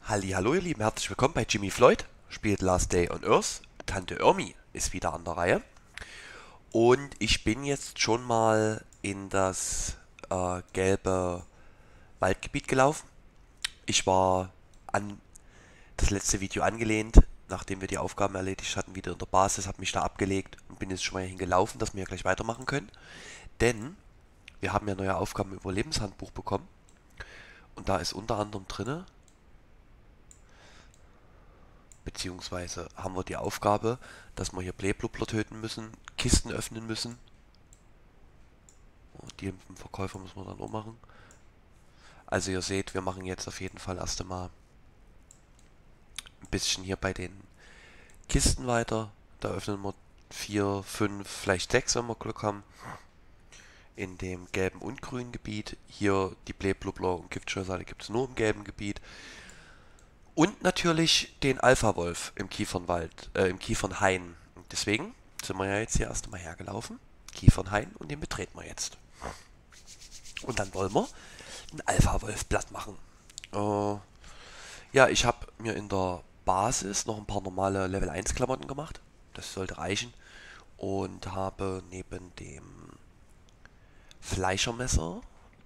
Hallo ihr Lieben, herzlich willkommen bei Jimmy Floyd, spielt Last Day on Earth. Tante Irmi ist wieder an der Reihe und ich bin jetzt schon mal in das gelbe Waldgebiet gelaufen. Ich war an das letzte Video angelehnt, nachdem wir die Aufgaben erledigt hatten, wieder in der Basis, habe mich da abgelegt und bin jetzt schon mal hingelaufen, dass wir ja gleich weitermachen können. Denn wir haben ja neue Aufgaben im Überlebenshandbuch bekommen und da ist unter anderem drinne, beziehungsweise haben wir die Aufgabe, dass wir hier Bleblubbler töten müssen, Kisten öffnen müssen. Und die im Verkäufer müssen wir dann auch machen. Also ihr seht, wir machen jetzt auf jeden Fall erst einmal ein bisschen hier bei den Kisten weiter. Da öffnen wir 4, 5, vielleicht 6, wenn wir Glück haben. In dem gelben und grünen Gebiet. Hier die Bleblubbler und Giftscheußale gibt es nur im gelben Gebiet. Und natürlich den Alpha-Wolf im Kiefernwald, im Kiefernhain. Und deswegen sind wir ja jetzt hier erst einmal hergelaufen. Kiefernhain, und den betreten wir jetzt. Und dann wollen wir einen Alpha-Wolf platt machen. Ja, ich habe mir in der Basis noch ein paar normale Level 1 Klamotten gemacht. Das sollte reichen. Und habe neben dem Fleischermesser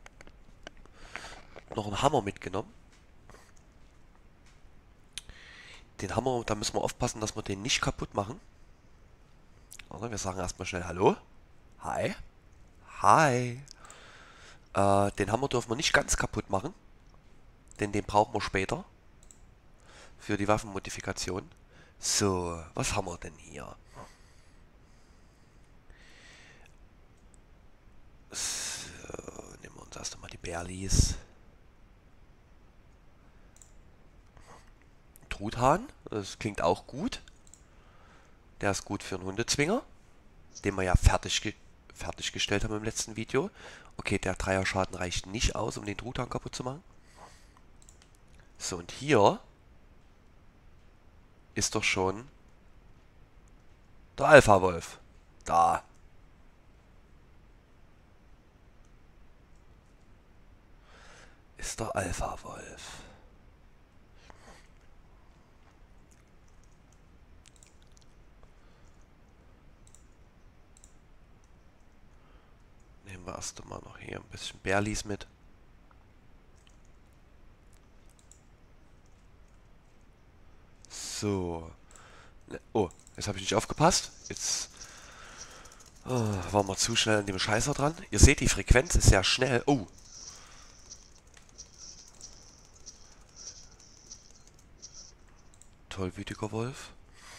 noch einen Hammer mitgenommen. Den Hammer, da müssen wir aufpassen, dass wir den nicht kaputt machen. Also wir sagen erstmal schnell Hallo. Hi. Hi. Den Hammer dürfen wir nicht ganz kaputt machen. Denn den brauchen wir später. Für die Waffenmodifikation. So, was haben wir denn hier? So, nehmen wir uns erst einmal die Berlis. Truthahn, das klingt auch gut. Der ist gut für einen Hundezwinger, den wir ja fertiggestellt haben im letzten Video. Okay, der Dreier-Schaden reicht nicht aus, um den Truthahn kaputt zu machen. So, und hier ist doch schon der Alpha-Wolf. Da. Ist der Alpha-Wolf. Nehmen wir erst einmal noch hier ein bisschen Berlis mit. So. Oh, jetzt habe ich nicht aufgepasst. Jetzt waren wir zu schnell an dem Scheißer dran. Ihr seht, die Frequenz ist sehr schnell. Oh. Tollwütiger Wolf.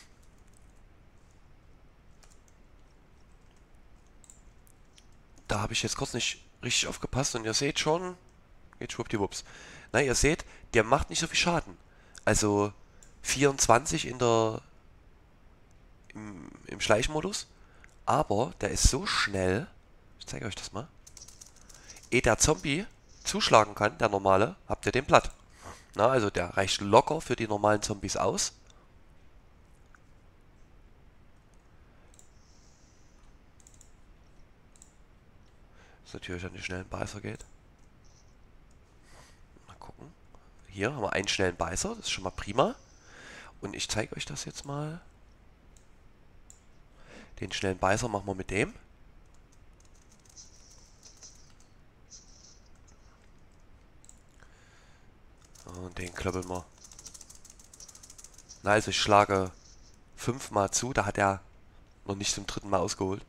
Da habe ich jetzt kurz nicht richtig aufgepasst und ihr seht schon, geht schwuppdiwupps. Na, ihr seht, der macht nicht so viel Schaden. Also 24 im Schleichmodus, aber der ist so schnell, ich zeige euch das mal, ehe der Zombie zuschlagen kann, der normale, habt ihr den platt. Na, also der reicht locker für die normalen Zombies aus. Was natürlich an die schnellen Beißer geht. Mal gucken. Hier haben wir einen schnellen Beißer, das ist schon mal prima. Und ich zeige euch das jetzt mal. Den schnellen Beißer machen wir mit dem. Und den kloppeln wir. Na, also ich schlage 5-mal zu, da hat er noch nicht zum 3. Mal ausgeholt.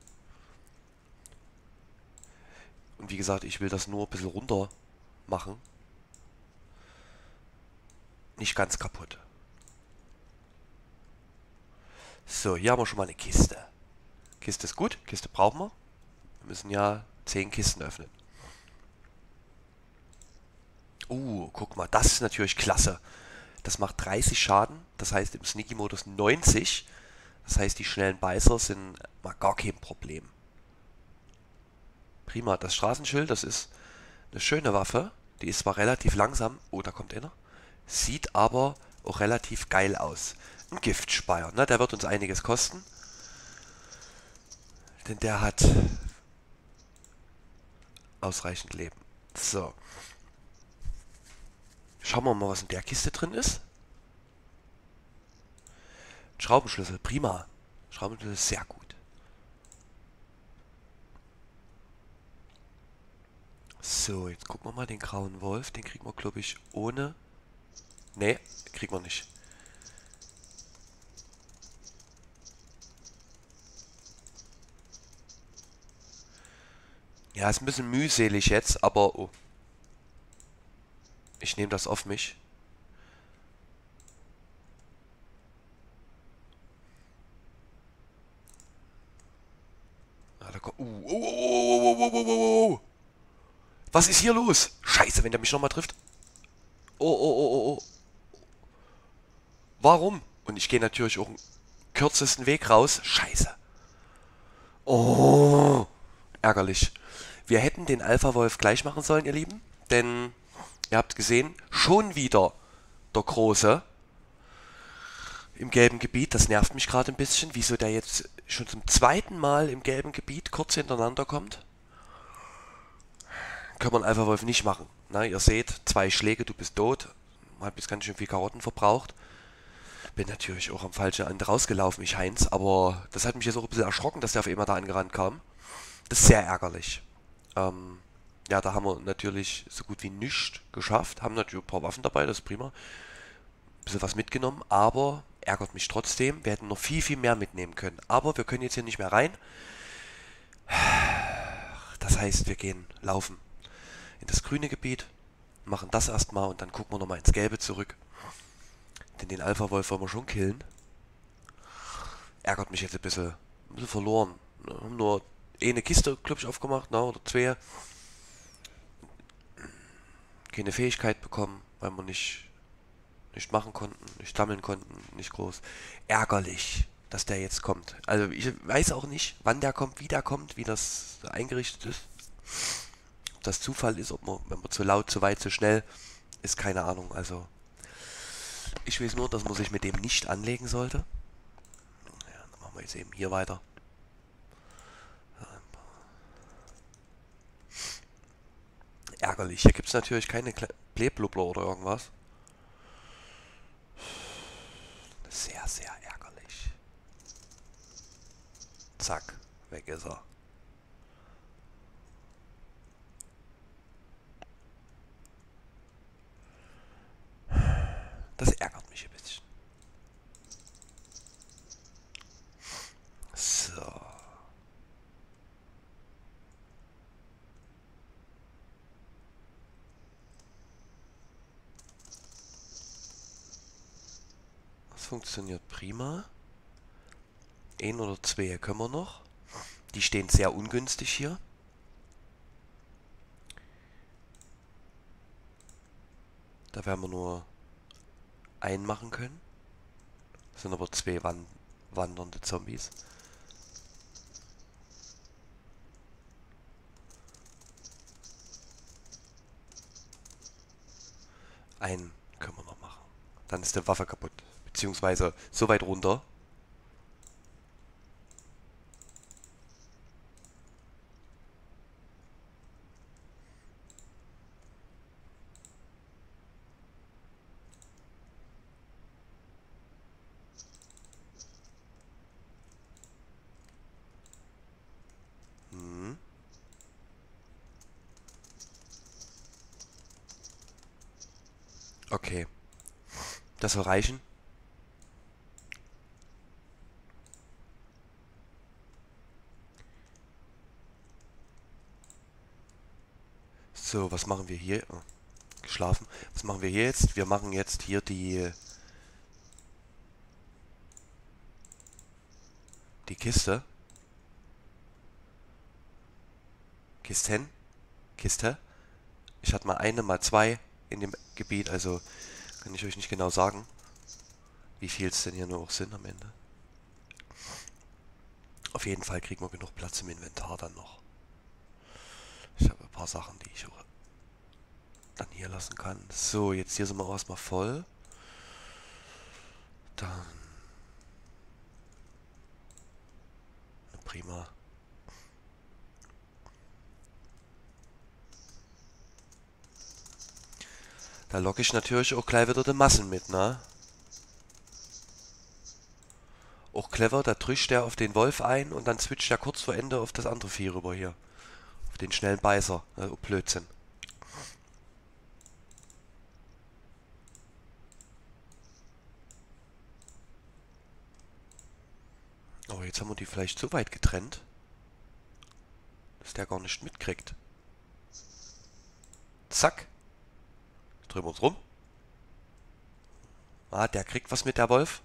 Und wie gesagt, ich will das nur ein bisschen runter machen. Nicht ganz kaputt. So, hier haben wir schon mal eine Kiste. Kiste ist gut, Kiste brauchen wir. Wir müssen ja 10 Kisten öffnen. Guck mal, das ist natürlich klasse. Das macht 30 Schaden, das heißt im Sneaky-Modus 90. Das heißt, die schnellen Beißer sind mal gar kein Problem. Prima, das Straßenschild, das ist eine schöne Waffe. Die ist zwar relativ langsam, oh, da kommt einer, sieht aber auch relativ geil aus. Ein Giftspeier, ne? Der wird uns einiges kosten. Denn der hat ausreichend Leben. So. Schauen wir mal, was in der Kiste drin ist. Schraubenschlüssel, prima. Schraubenschlüssel ist sehr gut. So, jetzt gucken wir mal den grauen Wolf. Den kriegen wir, glaube ich, ohne... Ne, kriegen wir nicht. Ja, ist ein bisschen mühselig jetzt, aber... Oh. Ich nehme das auf mich. Ah, da kommt... Was ist hier los? Scheiße, wenn der mich nochmal trifft. Oh. Warum? Und ich gehe natürlich auch den kürzesten Weg raus. Scheiße. Oh. Ärgerlich. Wir hätten den Alpha-Wolf gleich machen sollen, ihr Lieben. Denn, ihr habt gesehen, schon wieder der Große im gelben Gebiet. Das nervt mich gerade ein bisschen. Wieso der jetzt schon zum zweiten Mal im gelben Gebiet kurz hintereinander kommt. Können wir einen Alpha-Wolf nicht machen. Na, ihr seht, 2 Schläge, du bist tot. Hab jetzt ganz schön viel Karotten verbraucht. Bin natürlich auch am falschen Ende rausgelaufen, ich Heinz. Aber das hat mich jetzt auch ein bisschen erschrocken, dass der auf einmal da angerannt kam. Das ist sehr ärgerlich. Ja, da haben wir natürlich so gut wie nichts geschafft. Haben natürlich ein paar Waffen dabei, das ist prima. Ein bisschen was mitgenommen, aber ärgert mich trotzdem. Wir hätten noch viel mehr mitnehmen können. Aber wir können jetzt hier nicht mehr rein. Das heißt, wir gehen laufen in das grüne Gebiet, machen das erstmal und dann gucken wir nochmal ins Gelbe zurück. Denn den Alpha-Wolf wollen wir schon killen. Ärgert mich jetzt ein bisschen verloren. Wir haben nur eine Kiste, glaube ich, aufgemacht, na, oder 2. Keine Fähigkeit bekommen, weil wir nicht machen konnten, nicht sammeln konnten, nicht groß. Ärgerlich, dass der jetzt kommt. Also ich weiß auch nicht, wann der kommt, wie das eingerichtet ist. Ob das Zufall ist, ob man, wenn man zu laut, zu weit, zu schnell, ist keine Ahnung. Also ich weiß nur, dass man sich mit dem nicht anlegen sollte. Ja, dann machen wir jetzt eben hier weiter. Ärgerlich. Hier gibt es natürlich keine Blähblubber oder irgendwas. Sehr ärgerlich. Zack, weg ist er. Das ärgert mich ein bisschen. So. Das funktioniert prima. 1 oder 2 können wir noch. Die stehen sehr ungünstig hier. Da werden wir nur einen machen können. Das sind aber 2 wandernde Zombies. Einen können wir noch machen. Dann ist die Waffe kaputt. Beziehungsweise so weit runter. Hm. Okay. Das soll reichen. So, was machen wir hier? Oh, geschlafen. Was machen wir hier jetzt? Wir machen jetzt hier die Kiste. Kisten. Kiste. Ich hatte mal eine, mal 2 in dem Gebiet, also kann ich euch nicht genau sagen, wie viel es denn hier nur auch sind am Ende. Auf jeden Fall kriegen wir genug Platz im Inventar dann noch. Ich habe ein paar Sachen, die ich auch dann hier lassen kann. So, jetzt hier sind wir erstmal voll. Dann... Prima. Da locke ich natürlich auch gleich wieder die Massen mit, ne? Auch clever, da drischt der auf den Wolf ein und dann switcht er kurz vor Ende auf das andere Vieh rüber hier. Auf den schnellen Beißer. Oh, Blödsinn. Oh, jetzt haben wir die vielleicht so weit getrennt, dass der gar nicht mitkriegt. Zack. Drehen wir uns rum. Ah, der kriegt was mit, der Wolf.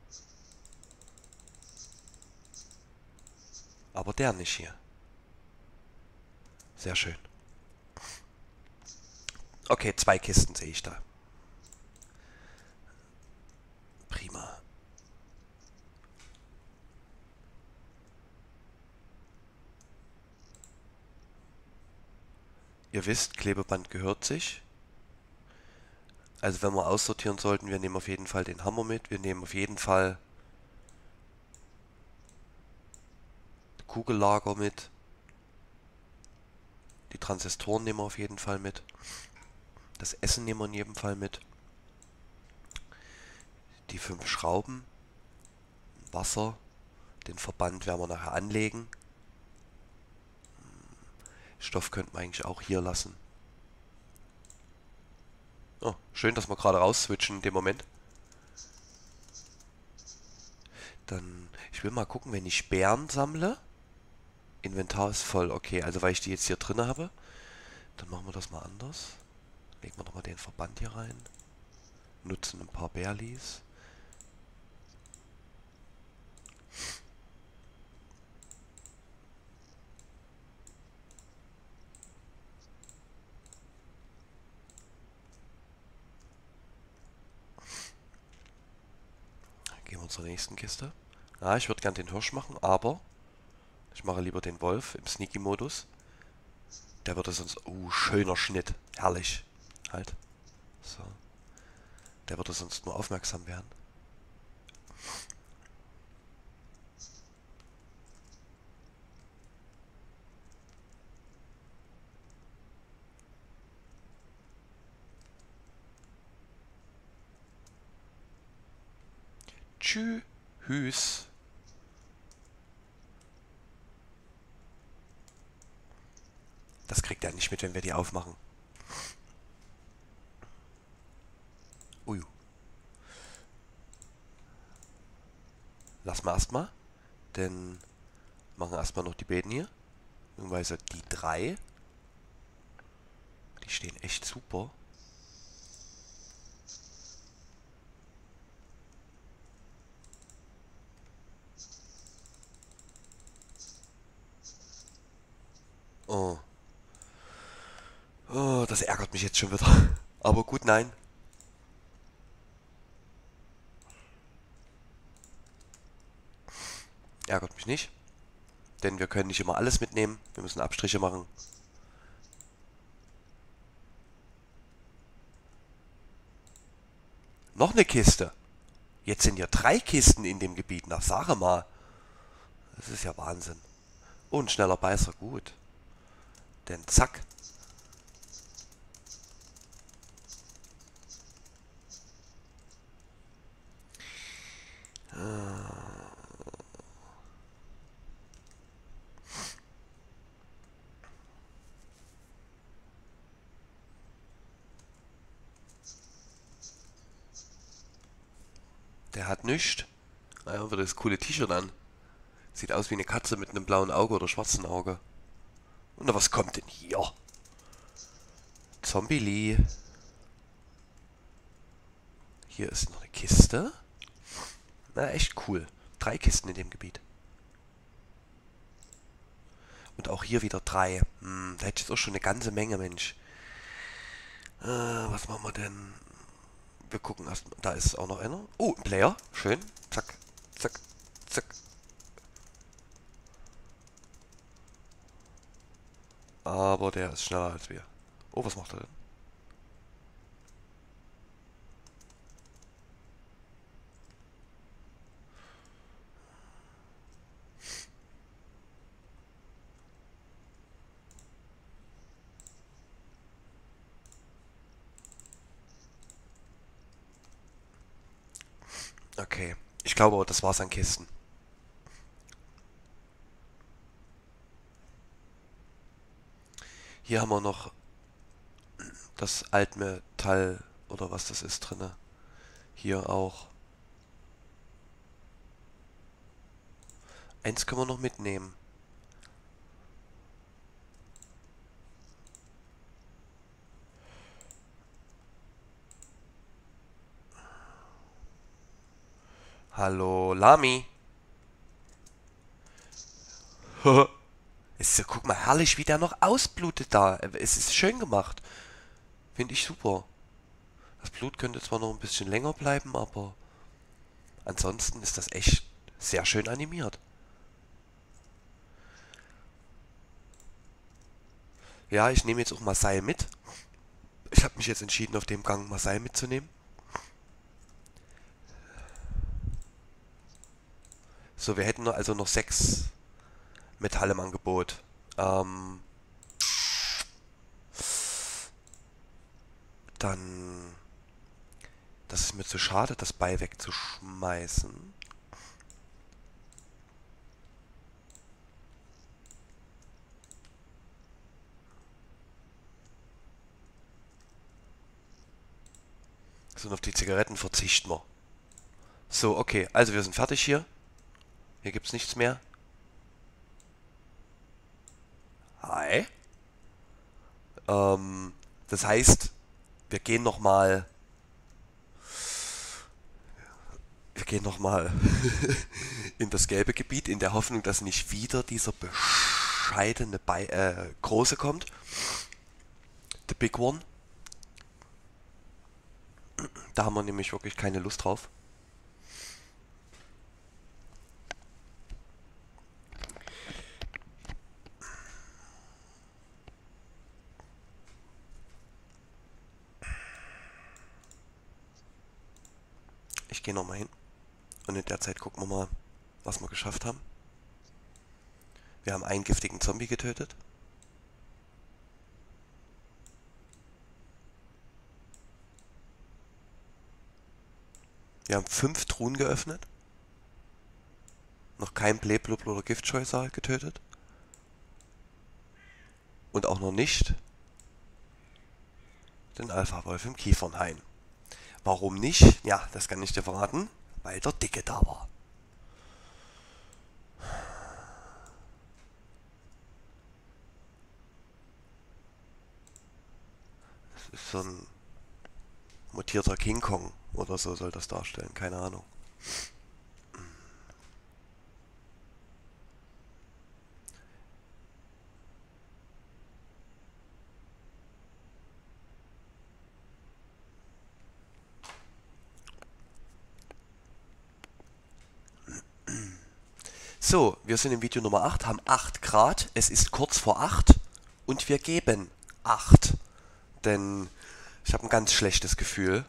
Aber der nicht hier. Sehr schön. Okay, 2 Kisten sehe ich da. Prima. Ihr wisst, Klebeband gehört sich. Also wenn wir aussortieren sollten, wir nehmen auf jeden Fall den Hammer mit. Wir nehmen auf jeden Fall Kugellager mit. Die Transistoren nehmen wir auf jeden Fall mit. Das Essen nehmen wir in jedem Fall mit. Die 5 Schrauben. Wasser. Den Verband werden wir nachher anlegen. Stoff könnten wir eigentlich auch hier lassen. Oh, schön, dass wir gerade raus switchen in dem Moment. Dann, ich will mal gucken, wenn ich Beeren sammle. Inventar ist voll, okay, also weil ich die jetzt hier drin habe. Dann machen wir das mal anders. Legen wir nochmal den Verband hier rein. Nutzen ein paar Bärlis. Gehen wir zur nächsten Kiste. Ja, ich würde gern den Hirsch machen, aber ich mache lieber den Wolf im Sneaky-Modus. Der würde sonst... Oh, schöner Schnitt. Herrlich. Halt. So. Der würde sonst nur aufmerksam werden. Tschüss. Das kriegt er nicht mit, wenn wir die aufmachen. Ui. Lassen wir erstmal. Denn machen wir erstmal noch die beiden hier. Beziehungsweise die 3. Die stehen echt super. Oh. Oh, das ärgert mich jetzt schon wieder. Aber gut, nein. Ärgert mich nicht. Denn wir können nicht immer alles mitnehmen. Wir müssen Abstriche machen. Noch eine Kiste. Jetzt sind ja 3 Kisten in dem Gebiet. Na, sage mal. Das ist ja Wahnsinn. Oh, ein schneller Beißer, gut. Denn zack. Der hat nichts. Naja, wieder das coole T-Shirt an. Sieht aus wie eine Katze mit einem blauen Auge oder schwarzen Auge. Und was kommt denn hier? Zombie Lee. Hier ist noch eine Kiste. Na, echt cool. 3 Kisten in dem Gebiet. Und auch hier wieder 3. Da hätte ich jetzt auch schon eine ganze Menge, Mensch. Was machen wir denn? Wir gucken erst mal. Da ist auch noch einer. Oh, ein Player. Schön. Zack, zack, zack. Aber der ist schneller als wir. Oh, was macht er denn? Okay. Ich glaube aber, das war's an Kisten. Hier haben wir noch das Altmetall oder was das ist drinne. Hier auch. Eins können wir noch mitnehmen. Hallo, Lami. Ist so, guck mal, herrlich, wie der noch ausblutet da. Es ist schön gemacht. Finde ich super. Das Blut könnte zwar noch ein bisschen länger bleiben, aber ansonsten ist das echt sehr schön animiert. Ja, ich nehme jetzt auch mal Seil mit. Ich habe mich jetzt entschieden, auf dem Gang mal Seil mitzunehmen. So, wir hätten also noch 6 Metall im Angebot. Ähm, dann, das ist mir zu schade, das Beil wegzuschmeißen. So, und auf die Zigaretten verzichten wir. So, okay, also wir sind fertig hier. Hier gibt's nichts mehr. Hi. Das heißt, wir gehen nochmal. Wir gehen nochmal in das gelbe Gebiet, in der Hoffnung, dass nicht wieder dieser bescheidene Große kommt. The Big One. Da haben wir nämlich wirklich keine Lust drauf. Ich gehe nochmal hin. Und in der Zeit gucken wir mal, was wir geschafft haben. Wir haben einen giftigen Zombie getötet. Wir haben 5 Truhen geöffnet. Noch kein Bleblub oder Giftscheusal getötet. Und auch noch nicht den Alpha-Wolf im Kiefernhain. Warum nicht? Ja, das kann ich dir verraten. Weil der Dicke da war. Das ist so ein mutierter King Kong oder so soll das darstellen. Keine Ahnung. So, wir sind im Video Nummer 8, haben 8 Grad. Es ist kurz vor 8 und wir geben 8. Denn ich habe ein ganz schlechtes Gefühl.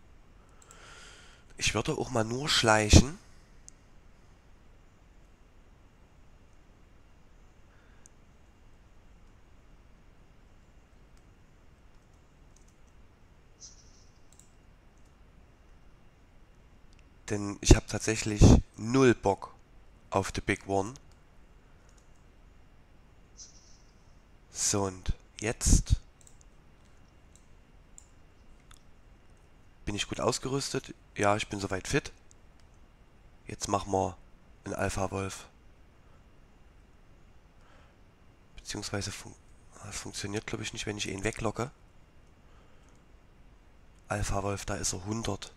Ich würde auch mal nur schleichen. Denn ich habe tatsächlich null Bock auf The Big One. So, und jetzt bin ich gut ausgerüstet. Ja, ich bin soweit fit. Jetzt machen wir einen Alpha-Wolf. Beziehungsweise das funktioniert, glaube ich, nicht, wenn ich ihn weglocke. Alpha-Wolf, da ist er 100.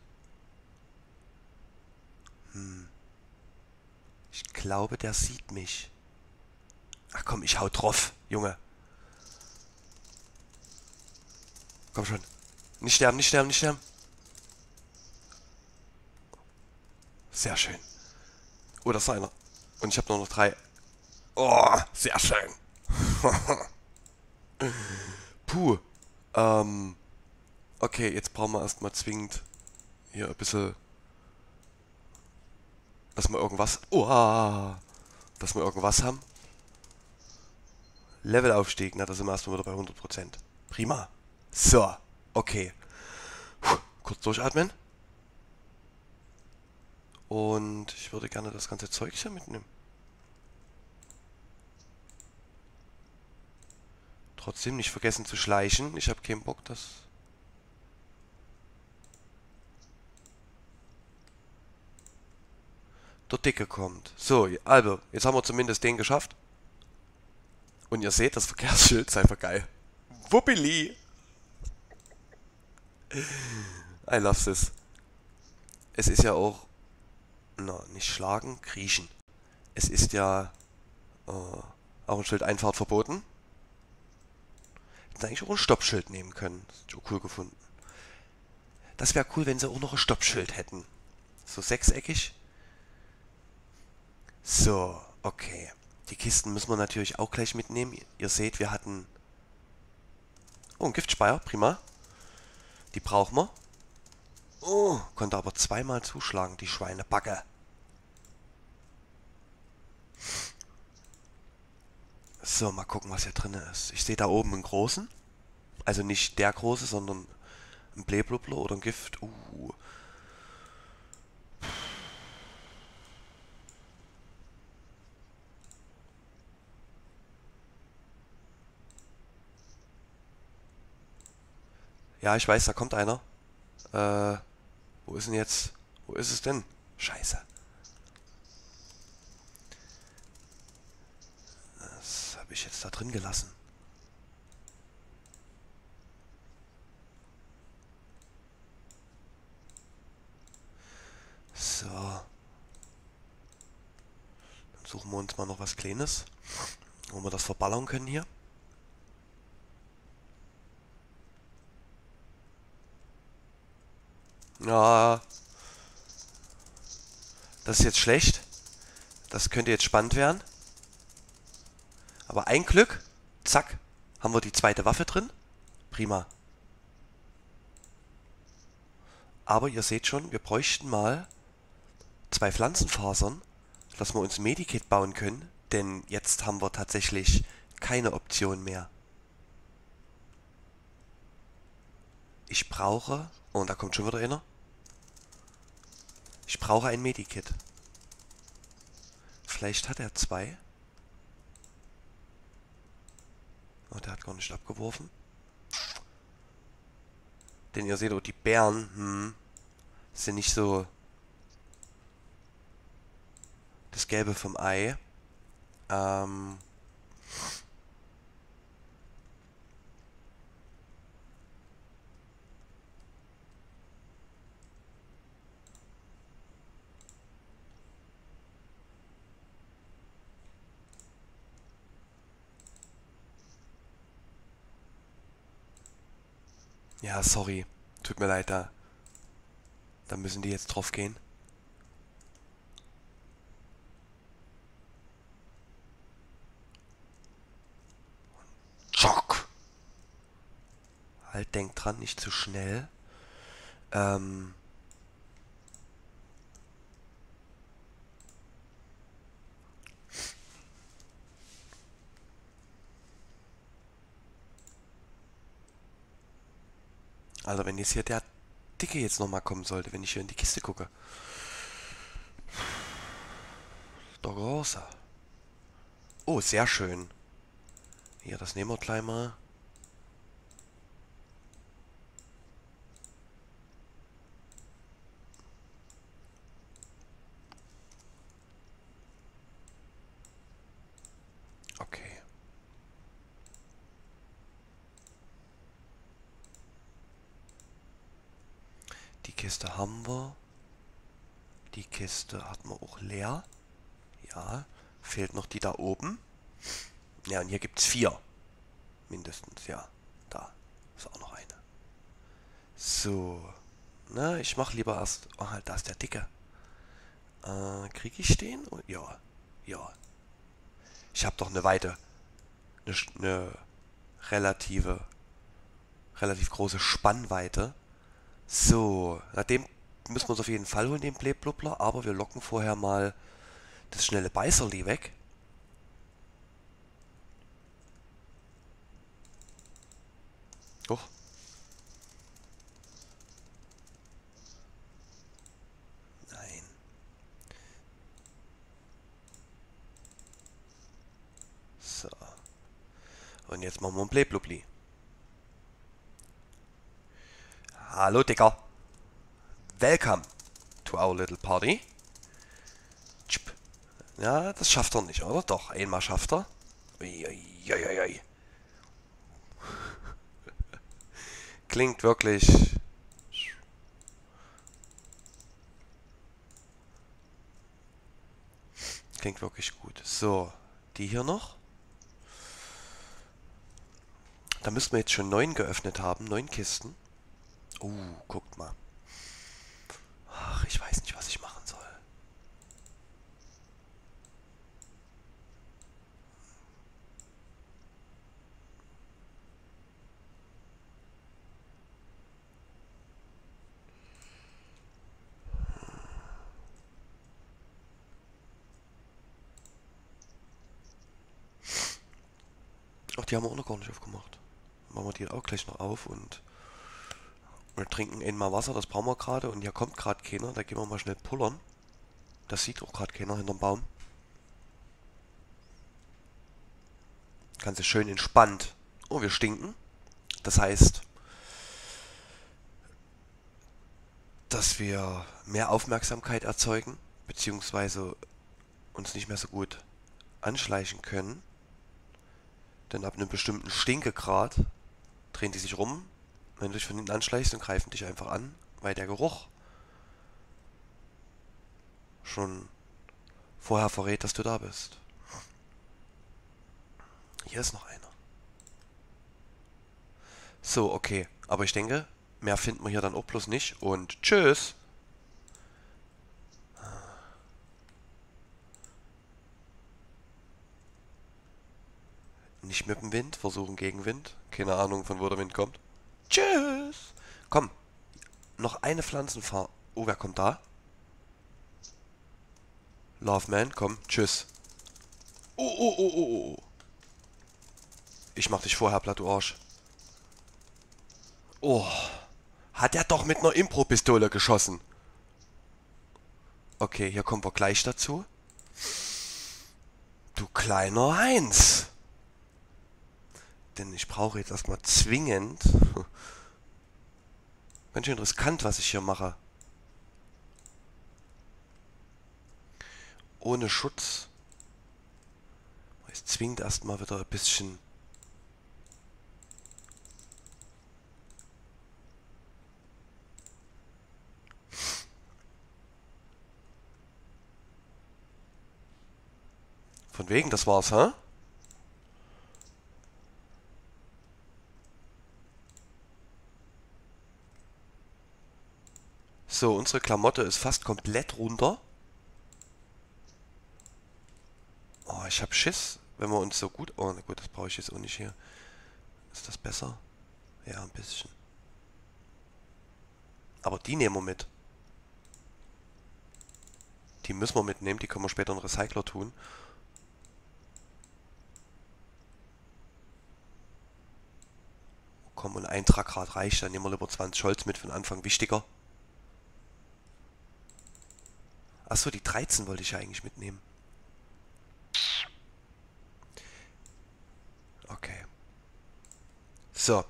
Ich glaube, der sieht mich. Ach komm, ich hau drauf, Junge. Komm schon. Nicht sterben, nicht sterben, nicht sterben. Sehr schön. Oh, das ist einer. Und ich habe nur noch 3. Oh, sehr schön. Puh. Okay, jetzt brauchen wir erstmal zwingend hier ein bisschen, dass wir irgendwas. Oh, dass wir irgendwas haben. Levelaufstieg, na, da sind wir erstmal wieder bei 100%. Prima. So, okay. Puh, kurz durchatmen. Und ich würde gerne das ganze Zeug hier mitnehmen. Trotzdem nicht vergessen zu schleichen. Ich habe keinen Bock, dass... der Dicke kommt. So, also, jetzt haben wir zumindest den geschafft. Und ihr seht, das Verkehrsschild ist einfach geil. Wuppili! I love this. Es ist ja auch... Na, nicht schlagen, kriechen. Es ist ja... auch ein Schild Einfahrt verboten. Hätten eigentlich auch ein Stoppschild nehmen können. Das hätte ich auch cool gefunden. Das wäre cool, wenn sie auch noch ein Stoppschild hätten. So sechseckig. So, okay. Die Kisten müssen wir natürlich auch gleich mitnehmen. Ihr seht, wir hatten... Oh, ein Giftspeier, prima. Die brauchen wir. Oh, konnte aber zweimal zuschlagen, die Schweinebacke. So, mal gucken, was hier drin ist. Ich sehe da oben einen großen. Also nicht der große, sondern ein Blähblubler oder ein Gift. Ja, ich weiß, da kommt einer. Wo ist denn jetzt? Wo ist es denn? Scheiße. Was habe ich jetzt da drin gelassen? So. Dann suchen wir uns mal noch was Kleines, wo wir das verballern können hier. Ja, das ist jetzt schlecht. Das könnte jetzt spannend werden. Aber ein Glück, zack, haben wir die zweite Waffe drin. Prima. Aber ihr seht schon, wir bräuchten mal 2 Pflanzenfasern, dass wir uns ein Medikit bauen können. Denn jetzt haben wir tatsächlich keine Option mehr. Ich brauche... Oh, und da kommt schon wieder einer. Ich brauche ein Medikit. Vielleicht hat er 2. Oh, der hat gar nicht abgeworfen. Denn ihr seht, oh, die Bären, sind nicht so das Gelbe vom Ei. Ja, sorry. Tut mir leid, da müssen die jetzt drauf gehen. Schock! Halt, denkt dran, nicht zu schnell. Also wenn jetzt hier der Dicke jetzt nochmal kommen sollte, wenn ich hier in die Kiste gucke. Der Große. Oh, sehr schön. Hier, das nehmen wir gleich mal. Okay. Die Kiste haben wir. Die Kiste hatten wir auch leer. Ja. Fehlt noch die da oben. Ja, und hier gibt es 4. Mindestens, ja. Da ist auch noch eine. So. Na, ich mach lieber erst... Oh, halt, da ist der Dicke. Krieg ich den? Oh, ja. Ja. Ich habe doch eine Weite. Eine relativ große Spannweite. So, na dem müssen wir uns auf jeden Fall holen, den Blähblubbler, aber wir locken vorher mal das schnelle Beißerli weg. Oh. Nein. Und jetzt machen wir ein Bleblubli. Hallo, Dicker. Welcome to our little party. Tschip. Ja, das schafft er nicht, oder? Doch, einmal schafft er. Uiuiuiui. Klingt wirklich... Klingt wirklich gut. So, die hier noch. Da müssten wir jetzt schon 9 geöffnet haben. 9 Kisten. Guckt mal. Ach, ich weiß nicht, was ich machen soll. Ach, die haben wir auch noch gar nicht aufgemacht. Machen wir die auch gleich noch auf und wir trinken einmal Wasser, das brauchen wir gerade. Und hier kommt gerade keiner, da gehen wir mal schnell pullern. Das sieht auch gerade keiner hinterm Baum. Ganz schön entspannt. Oh, wir stinken. Das heißt, dass wir mehr Aufmerksamkeit erzeugen, beziehungsweise uns nicht mehr so gut anschleichen können. Denn ab einem bestimmten Stinkegrad drehen die sich rum, wenn du dich von hinten anschleichst und greifen dich einfach an, weil der Geruch schon vorher verrät, dass du da bist. Hier ist noch einer. So, okay. Aber ich denke, mehr finden wir hier dann auch bloß nicht. Und tschüss. Nicht mit dem Wind, versuchen Gegenwind. Keine Ahnung, von wo der Wind kommt. Tschüss. Komm, noch eine Pflanzenfarm. Oh, wer kommt da? Loveman, komm, tschüss. Oh. Ich mach dich vorher platt, du Arsch. Oh, hat er doch mit einer Impro-Pistole geschossen. Okay, hier kommen wir gleich dazu. Du kleiner Heinz. Denn ich brauche jetzt erstmal zwingend... Ganz schön riskant, was ich hier mache. Ohne Schutz. Es zwingt erstmal wieder ein bisschen... Von wegen, das war's, hä? So, unsere Klamotte ist fast komplett runter. Oh, ich hab Schiss, wenn wir uns so gut... Oh, na gut, das brauche ich jetzt auch nicht hier. Ist das besser? Ja, ein bisschen. Aber die nehmen wir mit. Die müssen wir mitnehmen, die können wir später in den Recycler tun. Komm, und ein Trackrad reicht, dann nehmen wir lieber 20 Holz mit für den Anfang, wichtiger. Achso, die 13 wollte ich ja eigentlich mitnehmen. Okay. So.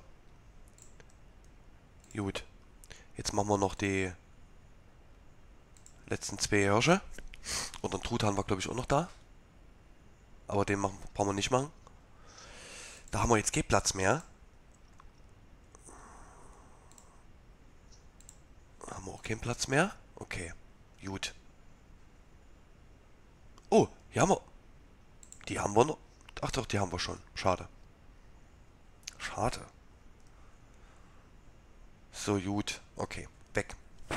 Gut. Jetzt machen wir noch die letzten 2 Hirsche. Und den Truthahn war, glaube ich, auch noch da. Aber den brauchen wir nicht machen. Da haben wir jetzt keinen Platz mehr. Haben wir auch keinen Platz mehr? Okay. Gut. Oh, hier haben wir... Die haben wir noch... Ach doch, die haben wir schon. Schade. Schade. So, gut. Okay, weg.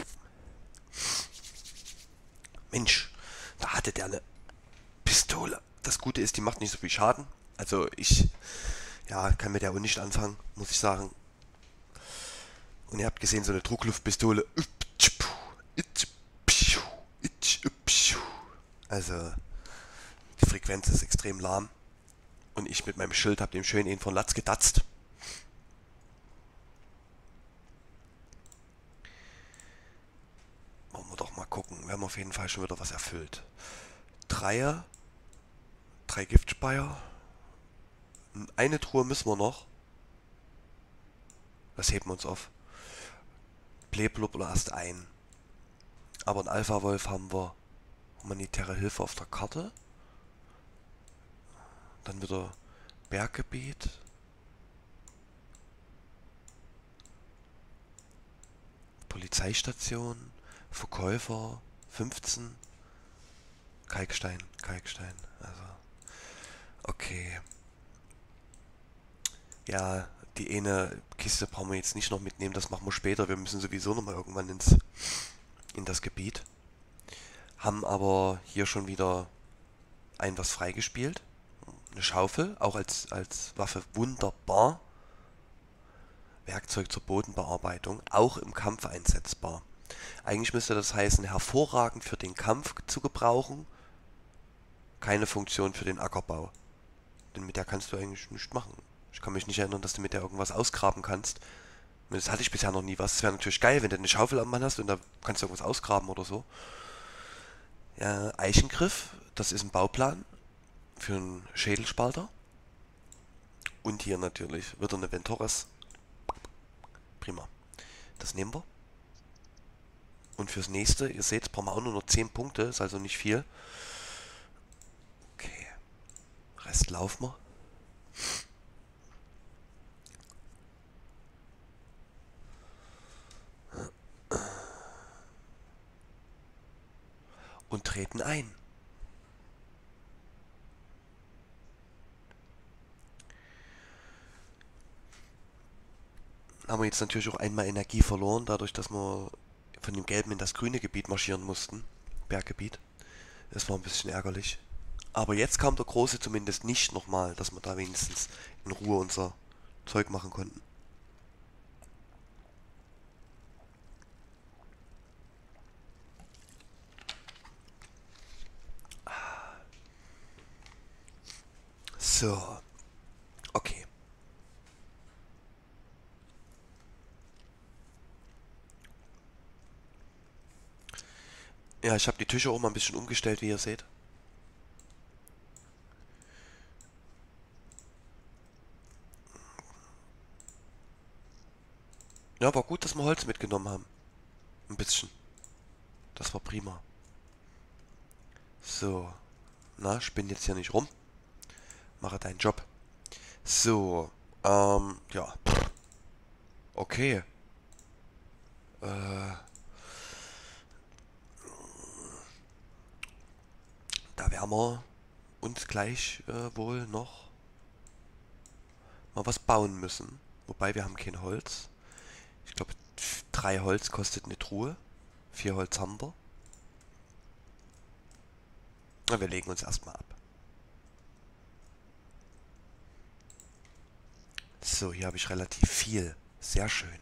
Mensch, da hatte der eine Pistole. Das Gute ist, die macht nicht so viel Schaden. Also ich... Ja, kann mit der auch nicht anfangen, muss ich sagen. Und ihr habt gesehen, so eine Druckluftpistole. Also, die Frequenz ist extrem lahm. Und ich mit meinem Schild habe dem schön einen von Latz gedatzt. Wollen wir doch mal gucken. Wir haben auf jeden Fall schon wieder was erfüllt. 3 Giftspeier. Eine Truhe müssen wir noch. Das heben wir uns auf. Bleblub oder erst ein. Aber in Alpha Wolf haben wir humanitäre Hilfe auf der Karte. Dann wieder Berggebiet. Polizeistation. Verkäufer. 15. Kalkstein. Also, okay. Ja, die eine Kiste brauchen wir jetzt nicht noch mitnehmen. Das machen wir später. Wir müssen sowieso nochmal irgendwann in das Gebiet. Haben aber hier schon wieder was freigespielt. Eine Schaufel, auch als Waffe wunderbar. Werkzeug zur Bodenbearbeitung, auch im Kampf einsetzbar. Eigentlich müsste das heißen, hervorragend für den Kampf zu gebrauchen, keine Funktion für den Ackerbau. Denn mit der kannst du eigentlich nichts machen. Ich kann mich nicht erinnern, dass du mit der irgendwas ausgraben kannst. Das hatte ich bisher noch nie was. Es wäre natürlich geil, wenn du eine Schaufel am Mann hast und da kannst du irgendwas ausgraben oder so. Ja, Eichengriff, das ist ein Bauplan für einen Schädelspalter. Und hier natürlich wieder eine Ventores. Prima. Das nehmen wir. Und fürs nächste, ihr seht, brauchen wir auch nur noch 10 Punkte, ist also nicht viel. Okay. Rest laufen wir. Und treten ein. Haben wir jetzt natürlich auch einmal Energie verloren, dadurch, dass wir von dem gelben in das grüne Gebiet marschieren mussten. Berggebiet. Das war ein bisschen ärgerlich. Aber jetzt kam der Große zumindest nicht nochmal, dass wir da wenigstens in Ruhe unser Zeug machen konnten. So. Okay. Ja, ich habe die Tische auch mal ein bisschen umgestellt, wie ihr seht. Ja, war gut, dass wir Holz mitgenommen haben. Ein bisschen. Das war prima. So. Na, spinn jetzt hier nicht rum. Mache deinen Job. So. Ja. Okay. Äh, da werden wir uns gleich wohl noch mal was bauen müssen. Wobei wir haben kein Holz. Ich glaube, 3 Holz kostet eine Truhe. 4 Holz haben wir. Na, wir legen uns erstmal ab. So, hier habe ich relativ viel. Sehr schön.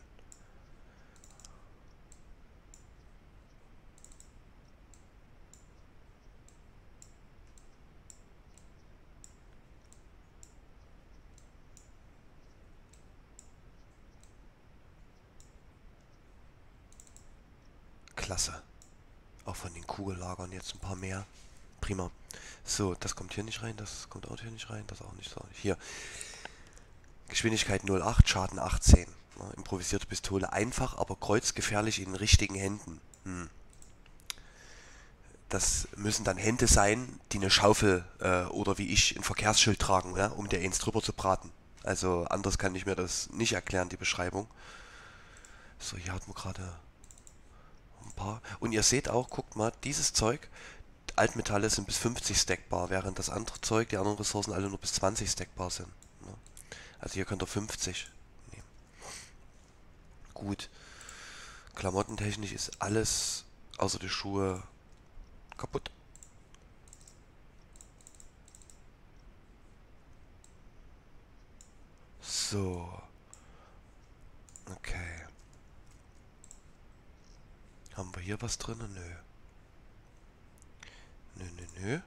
Klasse. Auch von den Kugellagern jetzt ein paar mehr. Prima. So, das kommt hier nicht rein, das kommt auch hier nicht rein, das auch nicht so. Hier. Geschwindigkeit 0,8, Schaden 18. Ja, improvisierte Pistole einfach, aber kreuzgefährlich in den richtigen Händen. Das müssen dann Hände sein, die eine Schaufel oder wie ich ein Verkehrsschild tragen, ja, um der eins drüber zu braten. Also anders kann ich mir das nicht erklären, die Beschreibung. So, hier hatten wir gerade ein paar. Und ihr seht auch, guckt mal, dieses Zeug, Altmetalle sind bis 50 stackbar, während das andere Zeug, die anderen Ressourcen alle nur bis 20 stackbar sind. Ne? Also hier könnt ihr 50 nehmen. Gut. Klamottentechnisch ist alles außer die Schuhe kaputt. So. Okay. Haben wir hier was drin? Nö. Nö.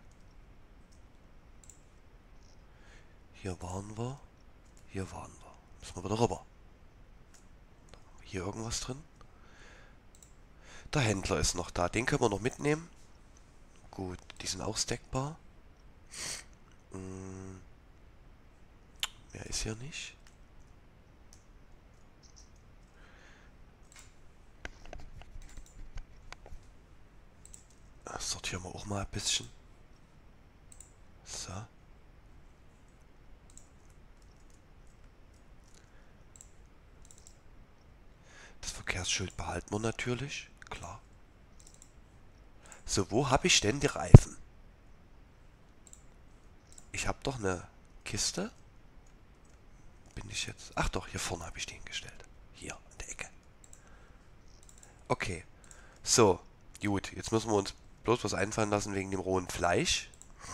Hier waren wir. Hier waren wir. Müssen wir wieder rüber. Hier irgendwas drin? Der Händler ist noch da. Den können wir noch mitnehmen. Gut, die sind auch stackbar. Mehr ist hier nicht. Sortieren wir auch mal ein bisschen. So. Das Verkehrsschild behalten wir natürlich. Klar. So, wo habe ich denn die Reifen? Ich habe doch eine Kiste. Bin ich jetzt... Ach doch, hier vorne habe ich die hingestellt. Hier, in der Ecke. Okay. So, gut. Jetzt müssen wir uns bloß was einfallen lassen wegen dem rohen Fleisch.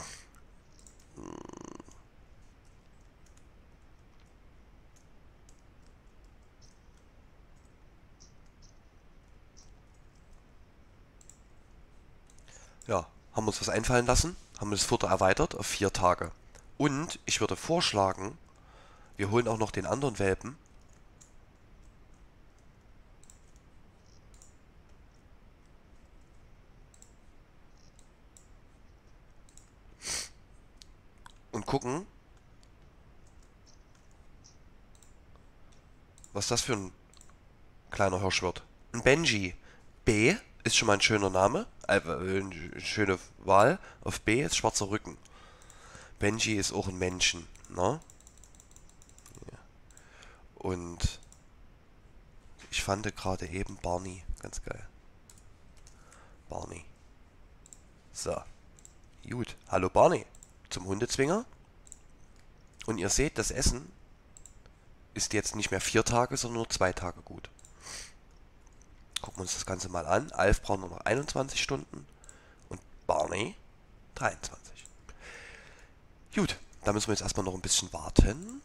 Ja, haben wir uns was einfallen lassen. Haben wir das Futter erweitert auf 4 Tage. Und ich würde vorschlagen, wir holen auch noch den anderen Welpen. Und gucken, was das für ein kleiner Hirsch wird. Ein Benji. B ist schon mal ein schöner Name. Eine schöne Wahl. Auf B ist schwarzer Rücken. Benji ist auch ein Menschen. Ne? Und ich fand gerade eben Barney. Ganz geil. Barney. So. Gut. Hallo Barney. Zum Hundezwinger. Und ihr seht, das Essen ist jetzt nicht mehr 4 Tage, sondern nur 2 Tage gut. Gucken wir uns das Ganze mal an. Alf braucht nur noch 21 Stunden und Barney 23. Gut, da müssen wir jetzt erstmal noch ein bisschen warten.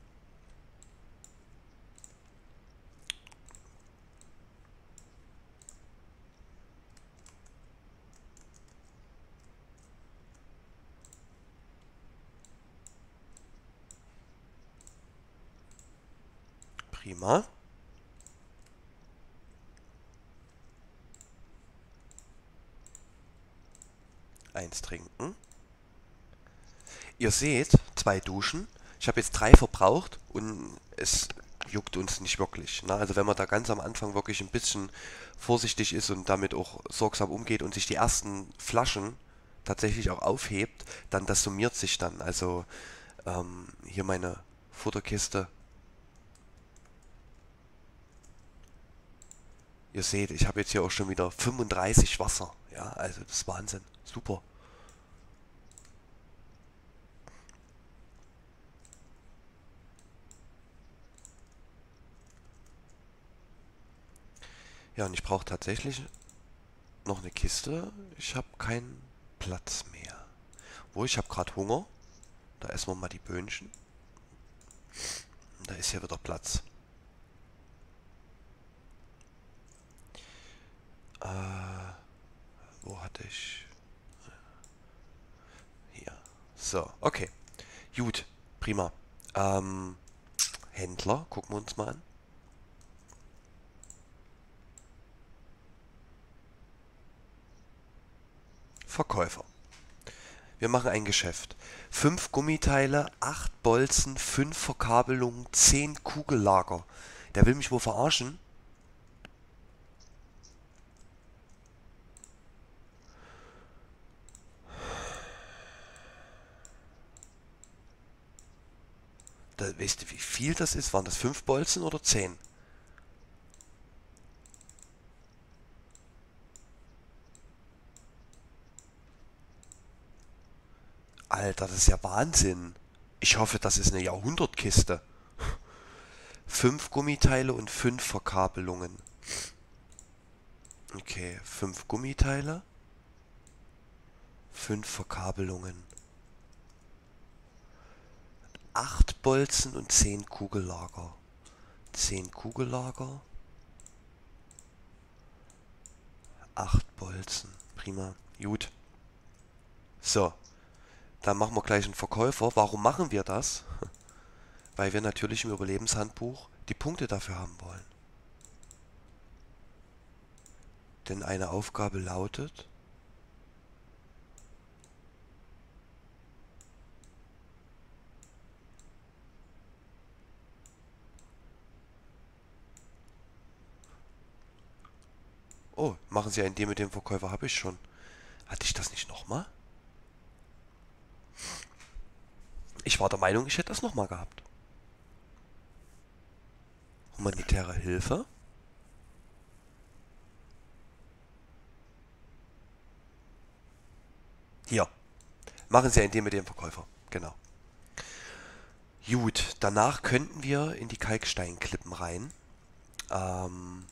Prima. Eins trinken. Ihr seht, 2 Duschen. Ich habe jetzt 3 verbraucht und es juckt uns nicht wirklich. Ne? Also wenn man da ganz am Anfang wirklich ein bisschen vorsichtig ist und damit auch sorgsam umgeht und sich die ersten Flaschen tatsächlich auch aufhebt, dann das summiert sich dann. Also hier meine Futterkiste. Ihr seht, ich habe jetzt hier auch schon wieder 35 Wasser. Ja, also das ist Wahnsinn. Super. Ja, und ich brauche tatsächlich noch eine Kiste. Ich habe keinen Platz mehr. Wo, ich habe gerade Hunger. Da essen wir mal die Böhnchen. Und da ist hier wieder Platz. Wo hatte ich? Hier. So, okay. Gut, prima. Händler, gucken wir uns mal an. Verkäufer. Wir machen ein Geschäft. 5 Gummiteile, 8 Bolzen, 5 Verkabelungen, 10 Kugellager. Der will mich wohl verarschen. Da, weißt du, wie viel das ist? Waren das 5 Bolzen oder 10? Alter, das ist ja Wahnsinn. Ich hoffe, das ist eine Jahrhundertkiste. 5 Gummiteile und 5 Verkabelungen. Okay, 5 Gummiteile, 5 Verkabelungen, 8 Bolzen und 10 Kugellager. 10 Kugellager, 8 Bolzen. Prima. Gut. So, dann machen wir gleich einen Verkäufer. Warum machen wir das? Weil wir natürlich im Überlebenshandbuch die Punkte dafür haben wollen. Denn eine Aufgabe lautet: Oh, machen Sie einen Deal mit dem Verkäufer, habe ich schon. Hatte ich das nicht nochmal? Ich war der Meinung, ich hätte das nochmal gehabt. Humanitäre Hilfe. Hier. Machen Sie einen Deal mit dem Verkäufer. Genau. Gut, danach könnten wir in die Kalksteinklippen rein. Ähm,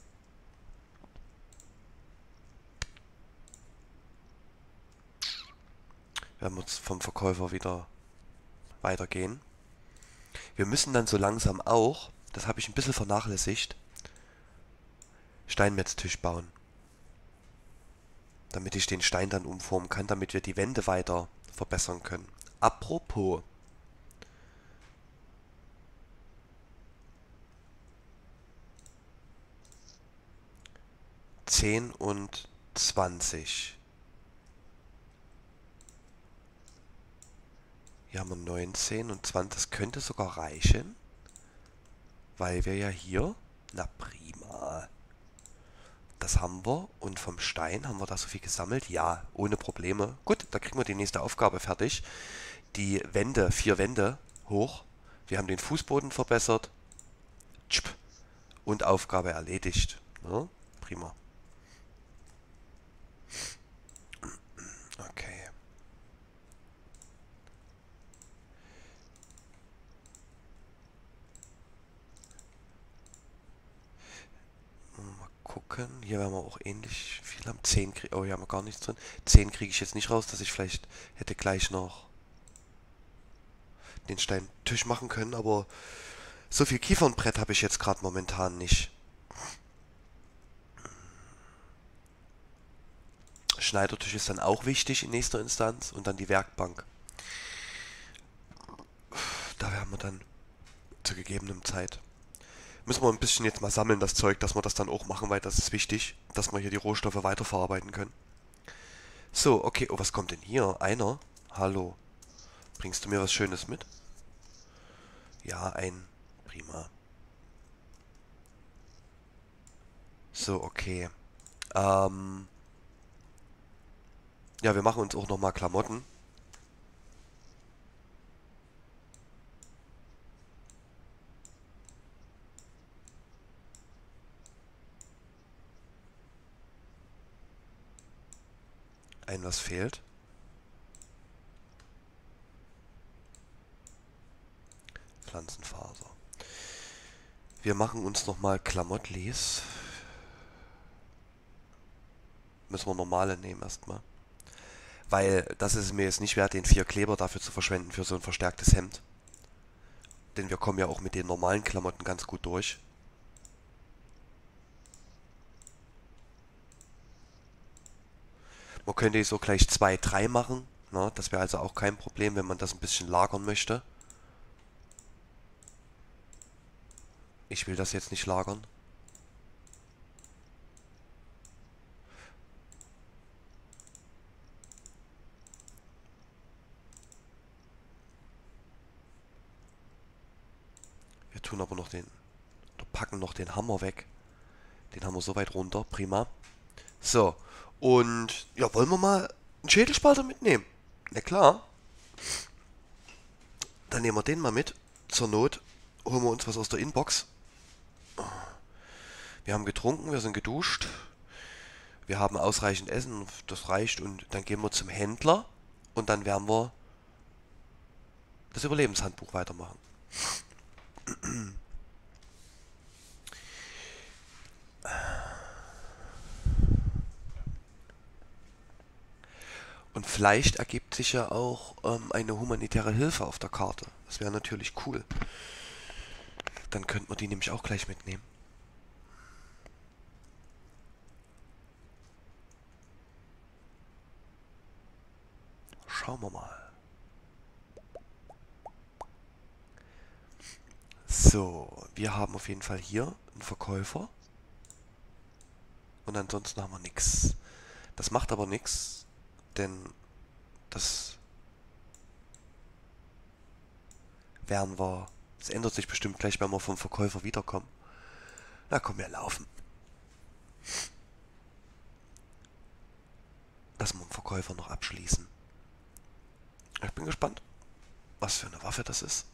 werden wir jetzt vom Verkäufer wieder weitergehen. Wir müssen dann so langsam auch, das habe ich ein bisschen vernachlässigt, Steinmetztisch bauen. Damit ich den Stein dann umformen kann, damit wir die Wände weiter verbessern können. Apropos, 10 und 20. Hier haben wir 19 und 20. Das könnte sogar reichen, weil wir ja hier, na prima, das haben wir. Und vom Stein haben wir da so viel gesammelt? Ja, ohne Probleme. Gut, da kriegen wir die nächste Aufgabe fertig. Die Wände, 4 Wände hoch. Wir haben den Fußboden verbessert. Tschp. Und Aufgabe erledigt. Ja, prima. Okay. Mal gucken. Hier werden wir auch ähnlich viel haben. 10 kriege. Oh, hier haben wir gar nichts drin. 10 kriege ich jetzt nicht raus, dass ich vielleicht hätte gleich noch den Steintisch machen können, aber so viel Kiefernbrett habe ich jetzt gerade momentan nicht. Schneidertisch ist dann auch wichtig in nächster Instanz und dann die Werkbank. Da werden wir dann zu gegebenem Zeit. Müssen wir ein bisschen jetzt mal sammeln, das Zeug, dass wir das dann auch machen, weil das ist wichtig, dass wir hier die Rohstoffe weiterverarbeiten können. So, okay. Oh, was kommt denn hier? Einer? Hallo. Bringst du mir was Schönes mit? Ja, ein. Prima. So, okay. Ähm. Ja, wir machen uns auch nochmal Klamotten. Ein was fehlt. Pflanzenfaser. Wir machen uns nochmal Klamottlis. Müssen wir normale nehmen erstmal. Weil das ist mir jetzt nicht wert, den 4 Kleber dafür zu verschwenden für so ein verstärktes Hemd. Denn wir kommen ja auch mit den normalen Klamotten ganz gut durch. Man könnte so gleich 2, 3 machen. Na, das wäre also auch kein Problem, wenn man das ein bisschen lagern möchte. Ich will das jetzt nicht lagern. Wir tun aber noch den... Oder packen noch den Hammer weg. Den haben wir so weit runter. Prima. So. Und ja, wollen wir mal einen Schädelspalter mitnehmen? Na klar. Dann nehmen wir den mal mit. Zur Not holen wir uns was aus der Inbox. Wir haben getrunken, wir sind geduscht. Wir haben ausreichend Essen, das reicht. Und dann gehen wir zum Händler. Und dann werden wir das Überlebenshandbuch weitermachen. Und vielleicht ergibt sich ja auch eine humanitäre Hilfe auf der Karte. Das wäre natürlich cool. Dann könnten wir die nämlich auch gleich mitnehmen. Schauen wir mal. So, wir haben auf jeden Fall hier einen Verkäufer. Und ansonsten haben wir nichts. Das macht aber nichts, denn das werden wir... Das ändert sich bestimmt gleich, wenn wir vom Verkäufer wiederkommen. Na komm, wir laufen. Verkäufer noch abschließen. Ich bin gespannt, was für eine Waffe das ist.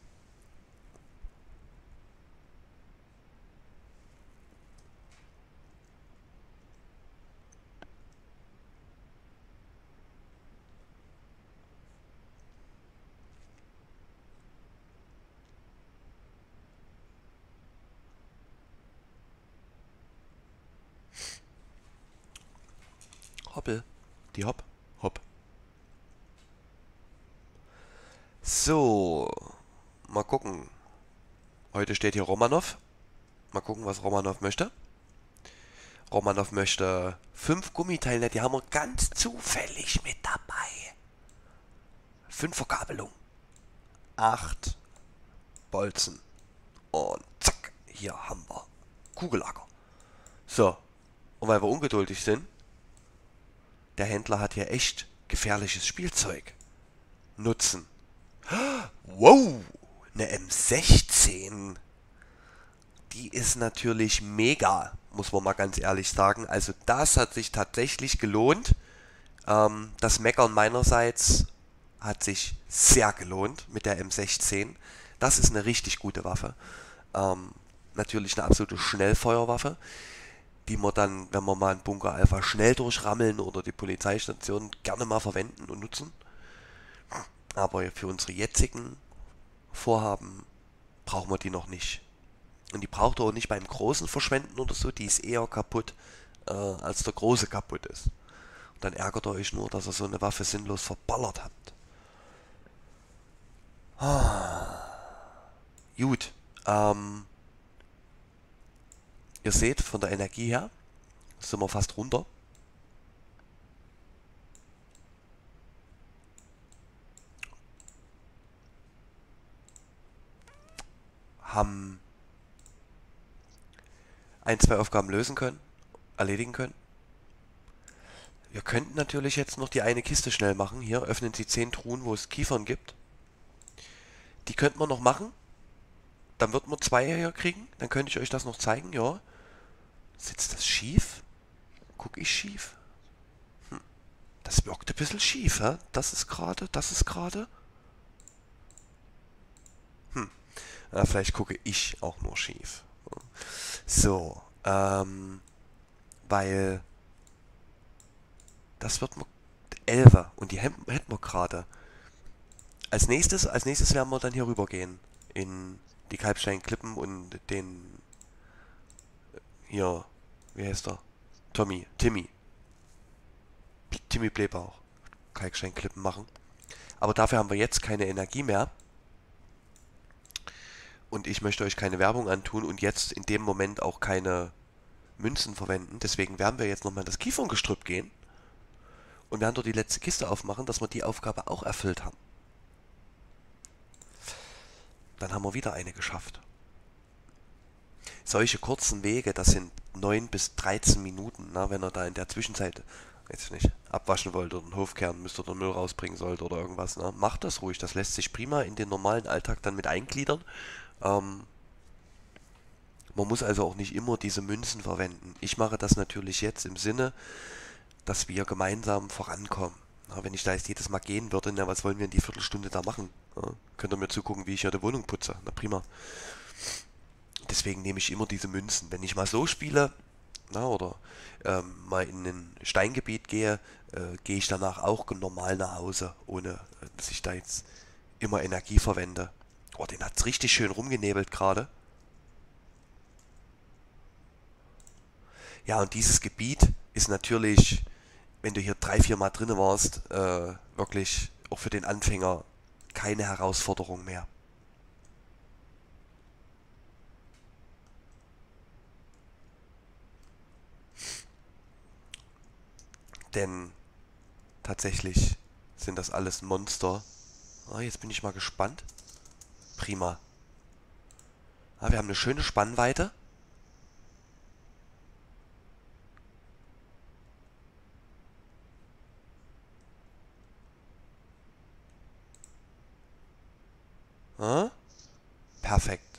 Hoppel. Die Hopp. Hopp. So. Mal gucken. Heute steht hier Romanov. Mal gucken, was Romanov möchte. Romanov möchte 5 Gummiteile. Die haben wir ganz zufällig mit dabei. 5 Verkabelung. 8 Bolzen. Und zack. Hier haben wir Kugellager. So. Und weil wir ungeduldig sind, der Händler hat hier echt gefährliches Spielzeug. Nutzen. Wow, eine M16. Die ist natürlich mega, muss man mal ganz ehrlich sagen. Also das hat sich tatsächlich gelohnt. Das Meckern meinerseits hat sich sehr gelohnt mit der M16. Das ist eine richtig gute Waffe. Natürlich eine absolute Schnellfeuerwaffe, die man dann, wenn wir mal einen Bunker Alpha schnell durchrammeln oder die Polizeistation gerne mal verwenden und nutzen. Aber für unsere jetzigen Vorhaben brauchen wir die noch nicht. Und die braucht ihr auch nicht beim großen Verschwenden oder so. Die ist eher kaputt, als der große kaputt ist. Und dann ärgert ihr euch nur, dass ihr so eine Waffe sinnlos verballert habt. Gut. Ihr seht, von der Energie her sind wir fast runter. Haben 1, 2 Aufgaben lösen können, erledigen können. Wir könnten natürlich jetzt noch die eine Kiste schnell machen. Hier öffnen Sie 10 Truhen, wo es Kiefern gibt. Die könnten wir noch machen. Dann wird man 2 hier kriegen. Dann könnte ich euch das noch zeigen, ja. Sitzt das schief? Guck ich schief? Das wirkt ein bisschen schief, hä? Das ist gerade, das ist gerade. Ja, vielleicht gucke ich auch nur schief. So, weil das wird 11 und die hätten wir gerade. Als nächstes werden wir dann hier rüber gehen in die Kalbsteinklippen und den hier, wie heißt er? Timmy Blähbauch. Kalksteinklippen machen. Aber dafür haben wir jetzt keine Energie mehr. Und ich möchte euch keine Werbung antun und jetzt in dem Moment auch keine Münzen verwenden. Deswegen werden wir jetzt nochmal in das Kieferngestrüpp gehen und werden dort die letzte Kiste aufmachen, dass wir die Aufgabe auch erfüllt haben. Dann haben wir wieder eine geschafft. Solche kurzen Wege, das sind 9 bis 13 Minuten, na, wenn ihr da in der Zwischenzeit jetzt nicht abwaschen wollt oder einen Hof kehren müsst oder Müll rausbringen sollt oder irgendwas, na, macht das ruhig. Das lässt sich prima in den normalen Alltag dann mit eingliedern. Man muss also auch nicht immer diese Münzen verwenden. Ich mache das natürlich jetzt im Sinne, dass wir gemeinsam vorankommen. Na, wenn ich da jetzt jedes Mal gehen würde, na, was wollen wir in die Viertelstunde da machen? Ja, könnt ihr mir zugucken, wie ich hier die Wohnung putze. Na prima. Deswegen nehme ich immer diese Münzen. Wenn ich mal so spiele, na, oder mal in ein Steingebiet gehe, gehe ich danach auch normal nach Hause, ohne dass ich da jetzt immer Energie verwende. Oh, den hat es richtig schön rumgenebelt gerade. Ja, und dieses Gebiet ist natürlich, wenn du hier 3, 4 Mal drin warst, wirklich auch für den Anfänger keine Herausforderung mehr. Denn tatsächlich sind das alles Monster. Ah, jetzt bin ich mal gespannt. Prima. Ah, wir haben eine schöne Spannweite. Ah, perfekt.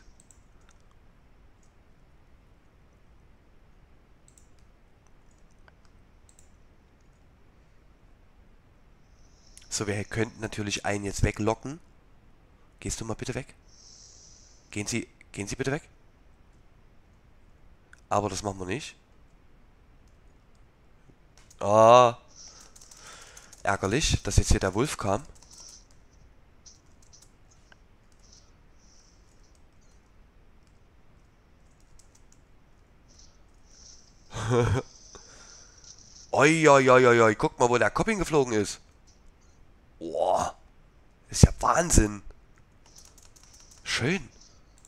So, wir könnten natürlich einen jetzt weglocken. Gehst du mal bitte weg? Gehen Sie bitte weg? Aber das machen wir nicht. Ah, ärgerlich, dass jetzt hier der Wolf kam. Oi, oi, oi, oi, oi, guck mal, wo der Kopf hingeflogen ist. Boah, ist ja Wahnsinn. Schön.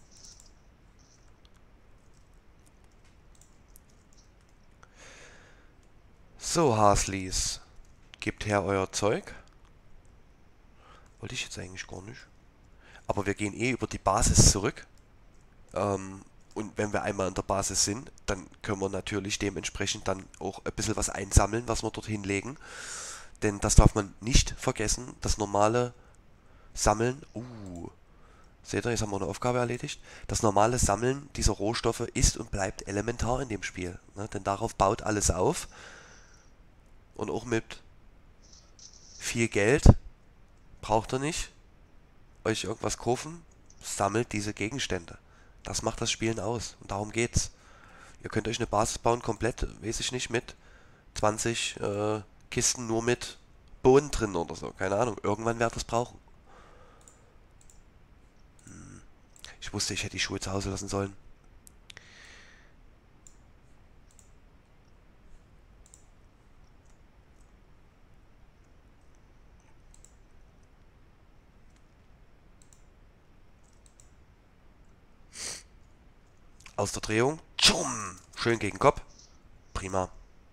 So, Haslis, gebt her euer Zeug. Wollte ich jetzt eigentlich gar nicht. Aber wir gehen eh über die Basis zurück. Und wenn wir einmal in der Basis sind, dann können wir natürlich dementsprechend dann auch ein bisschen was einsammeln, was wir dorthin legen. Denn das darf man nicht vergessen, das normale Sammeln. Seht ihr, jetzt haben wir eine Aufgabe erledigt. Das normale Sammeln dieser Rohstoffe ist und bleibt elementar in dem Spiel. Ne? Denn darauf baut alles auf. Und auch mit viel Geld braucht ihr nicht euch irgendwas kaufen. Sammelt diese Gegenstände. Das macht das Spielen aus. Und darum geht's. Ihr könnt euch eine Basis bauen, komplett, weiß ich nicht, mit 20 Kisten nur mit Bohnen drin oder so. Keine Ahnung. Irgendwann werdet ihr es brauchen. Ich wusste, ich hätte die Schuhe zu Hause lassen sollen. Aus der Drehung. Tschum! Schön gegen den Kopf. Prima.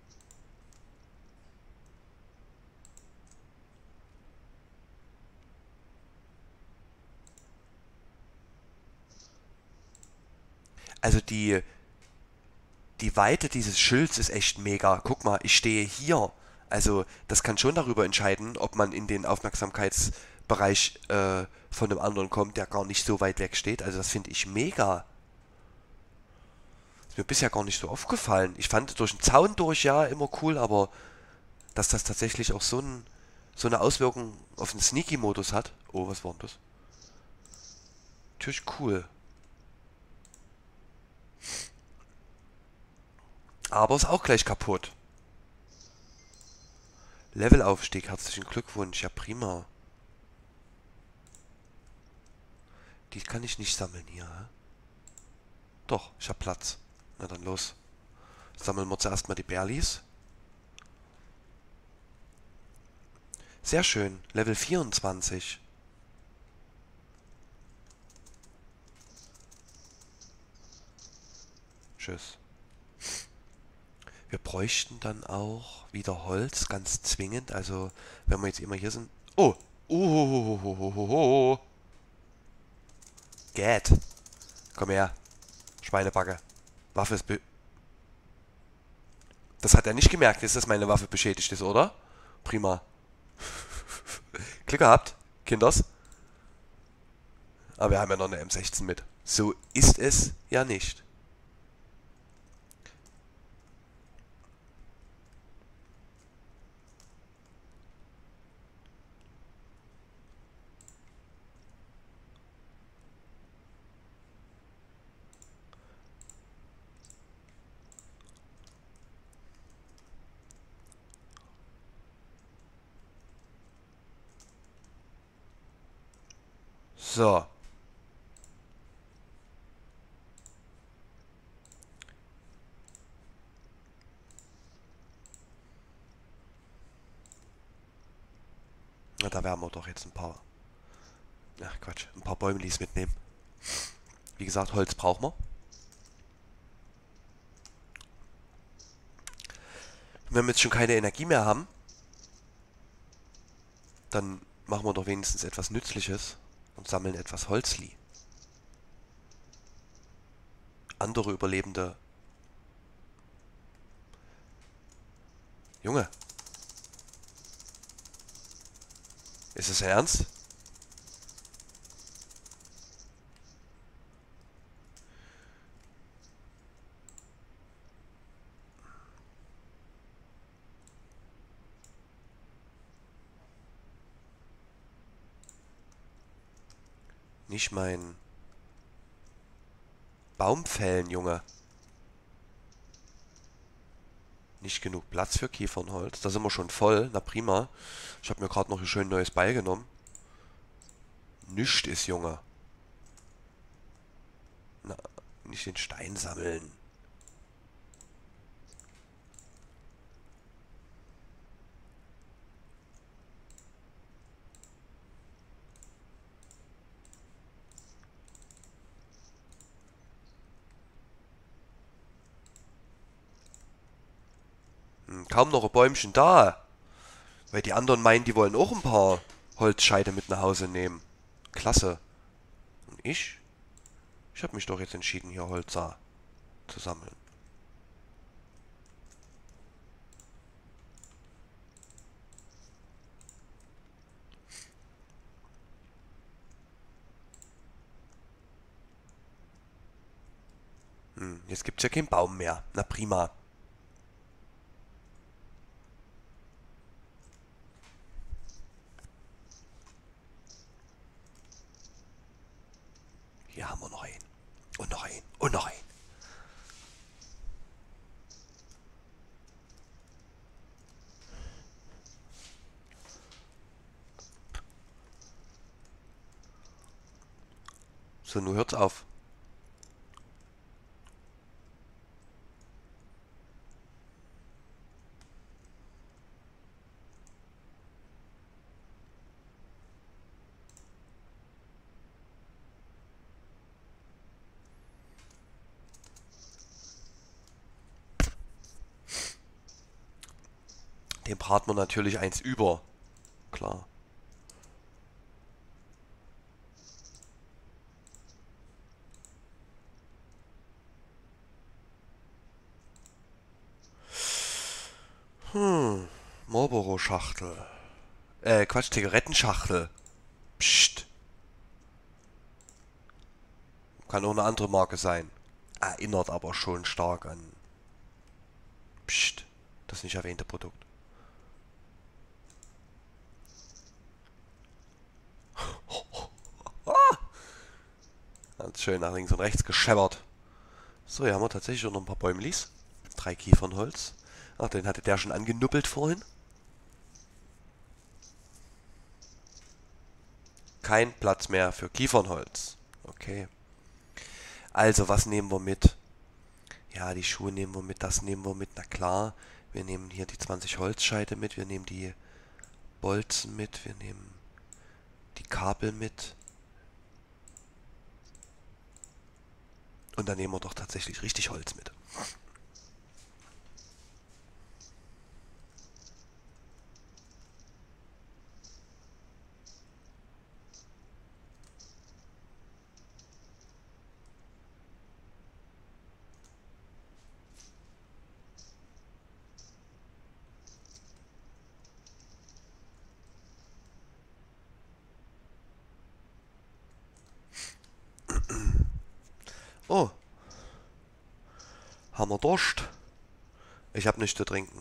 Also die Weite dieses Schilds ist echt mega. Guck mal, ich stehe hier. Also das kann schon darüber entscheiden, ob man in den Aufmerksamkeitsbereich von dem anderen kommt, der gar nicht so weit weg steht. Also das finde ich mega. Ist mir bisher gar nicht so aufgefallen. Ich fand durch den Zaun durch ja immer cool, aber dass das tatsächlich auch so eine Auswirkung auf den Sneaky-Modus hat. Oh, was war denn das? Natürlich cool. Aber ist auch gleich kaputt. Levelaufstieg, herzlichen Glückwunsch. Ja, prima. Die kann ich nicht sammeln hier. Hä? Doch, ich hab Platz. Na dann los. Sammeln wir zuerst mal die Berlis. Sehr schön. Level 24. Tschüss. Wir bräuchten dann auch wieder Holz, ganz zwingend. Also, wenn wir jetzt immer hier sind. Oh! Oh! Gät! Komm her. Schweinebacke. Waffe ist Das hat er nicht gemerkt, dass meine Waffe beschädigt ist, oder? Prima. Glück gehabt, Kinders. Aber wir haben ja noch eine M16 mit. So ist es ja nicht. So. Na, da werden wir doch jetzt ein paar... Ach Quatsch, ein paar Bäumlis mitnehmen. Wie gesagt, Holz brauchen wir. Wenn wir jetzt schon keine Energie mehr haben, dann machen wir doch wenigstens etwas Nützliches und sammeln etwas Holzli. Andere Überlebende... Junge, ist es ernst? nicht mein Baum fällen, Junge. Nicht genug Platz für Kiefernholz. Da sind wir schon voll. Na prima. Ich habe mir gerade noch ein schön neues Beil genommen. Nischt ist, Junge. Na, nicht den Stein sammeln. Kaum noch ein Bäumchen da. Weil die anderen meinen, die wollen auch ein paar Holzscheite mit nach Hause nehmen. Klasse. Und ich? Ich habe mich doch jetzt entschieden, hier Holz zu sammeln. Jetzt gibt's ja keinen Baum mehr. Na prima. Hier haben wir noch einen. Und noch einen. Und noch einen. So, nun hört's auf. Dem braten wir natürlich eins über. Klar. Marlboro-Schachtel. Quatsch, Zigarettenschachtel. Psst. Kann auch eine andere Marke sein. Erinnert aber schon stark an. Psst. Das nicht erwähnte Produkt. Hat schön nach links und rechts gescheppert. So, hier haben wir tatsächlich noch ein paar Bäumlis. 3 Kiefernholz. Ach, den hatte der schon angenuppelt vorhin. Kein Platz mehr für Kiefernholz. Okay. Also, was nehmen wir mit? Ja, die Schuhe nehmen wir mit, das nehmen wir mit. Na klar, wir nehmen hier die 20 Holzscheite mit, wir nehmen die Bolzen mit, wir nehmen die Kabel mit. Und dann nehmen wir doch tatsächlich richtig Holz mit. Oh, haben wir Durst? Ich habe nichts zu trinken.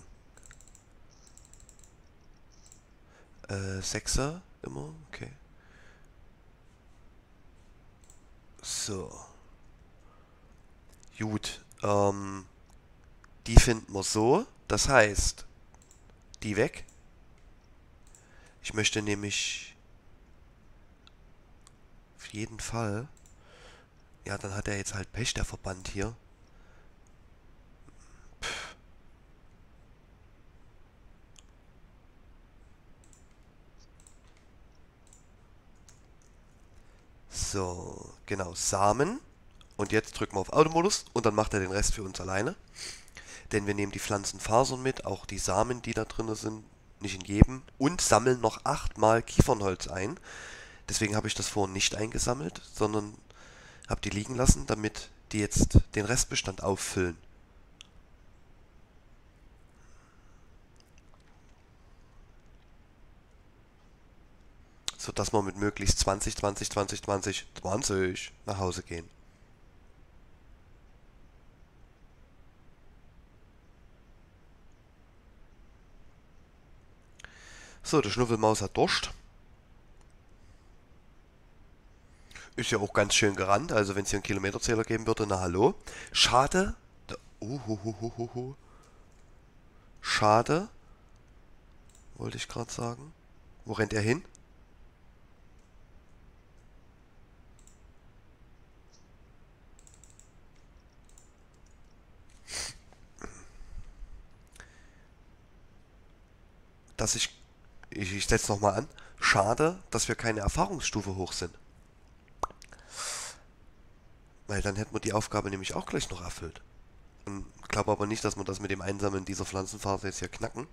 Sechser immer, okay. So. Gut, die finden wir so. Das heißt, die weg. Ich möchte nämlich auf jeden Fall. Ja, dann hat er jetzt halt Pech, der Verband hier. So, genau, Samen. Und jetzt drücken wir auf Automodus und dann macht er den Rest für uns alleine. Denn wir nehmen die Pflanzenfasern mit, auch die Samen, die da drin sind, nicht in jedem. Und sammeln noch 8-mal Kiefernholz ein. Deswegen habe ich das vorhin nicht eingesammelt, sondern habe die liegen lassen, damit die jetzt den Restbestand auffüllen. Sodass wir mit möglichst 20, 20, 20, 20, 20 nach Hause gehen. So, der Schnuffelmaus hat Durst. Ist ja auch ganz schön gerannt. Also wenn es hier einen Kilometerzähler geben würde, na hallo. Schade. Schade, wollte ich gerade sagen. Wo rennt er hin? Dass ich setze nochmal an. Schade, dass wir keine Erfahrungsstufe hoch sind. Weil dann hätten wir die Aufgabe nämlich auch gleich noch erfüllt. Und ich glaube aber nicht, dass wir das mit dem Einsammeln dieser Pflanzenphase jetzt hier knacken.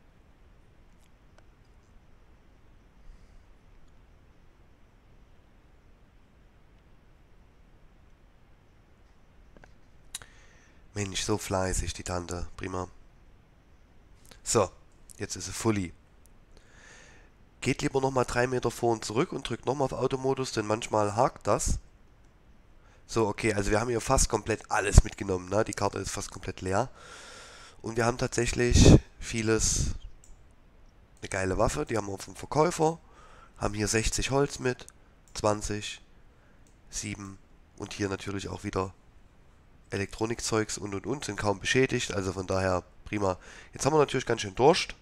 Mensch, so fleißig, die Tante. Prima. So, jetzt ist sie fully. Geht lieber nochmal 3 Meter vor und zurück und drückt nochmal auf Automodus, denn manchmal hakt das. So, okay, also wir haben hier fast komplett alles mitgenommen, ne? Die Karte ist fast komplett leer. Und wir haben tatsächlich vieles, eine geile Waffe, die haben wir vom Verkäufer. Haben hier 60 Holz mit, 20, 7 und hier natürlich auch wieder Elektronikzeugs und, sind kaum beschädigt, also von daher prima. Jetzt haben wir natürlich ganz schön Durst.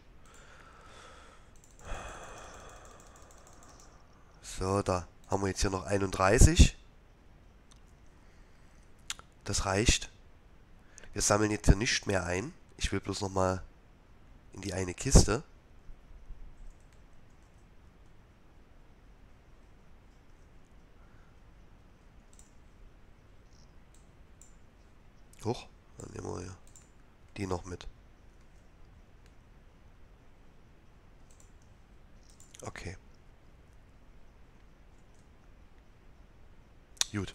So, da haben wir jetzt hier noch 31. Das reicht. Wir sammeln jetzt hier nicht mehr ein. Ich will bloß nochmal in die eine Kiste. Hoch, dann nehmen wir hier die noch mit. Okay. Gut.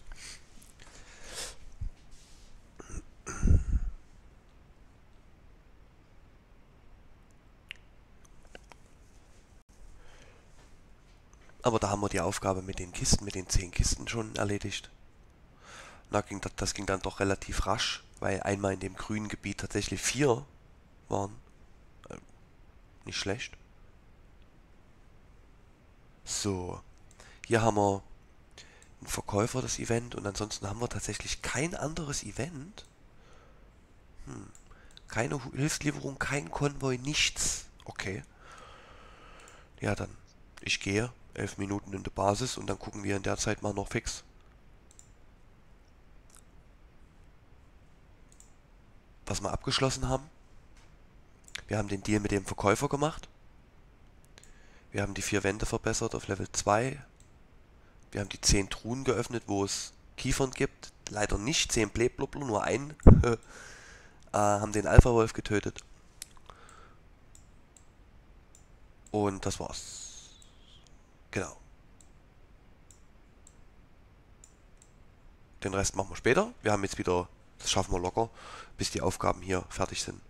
Aber da haben wir die Aufgabe mit den Kisten, mit den 10 Kisten schon erledigt. Das ging dann doch relativ rasch, weil einmal in dem grünen Gebiet tatsächlich 4 waren. Nicht schlecht. So, hier haben wir einen Verkäufer, das Event, und ansonsten haben wir tatsächlich kein anderes Event. Keine Hilfslieferung, kein Konvoi, nichts. Okay. Ja, dann. Ich gehe 11 Minuten in der Basis und dann gucken wir in der Zeit mal noch fix. Was wir abgeschlossen haben. Wir haben den Deal mit dem Verkäufer gemacht. Wir haben die 4 Wände verbessert auf Level 2. Wir haben die 10 Truhen geöffnet, wo es Kiefern gibt. Leider nicht 10 Blebblubble, nur einen. Haben den Alpha-Wolf getötet. Und das war's. Genau. Den Rest machen wir später. Wir haben jetzt wieder, das schaffen wir locker, bis die Aufgaben hier fertig sind.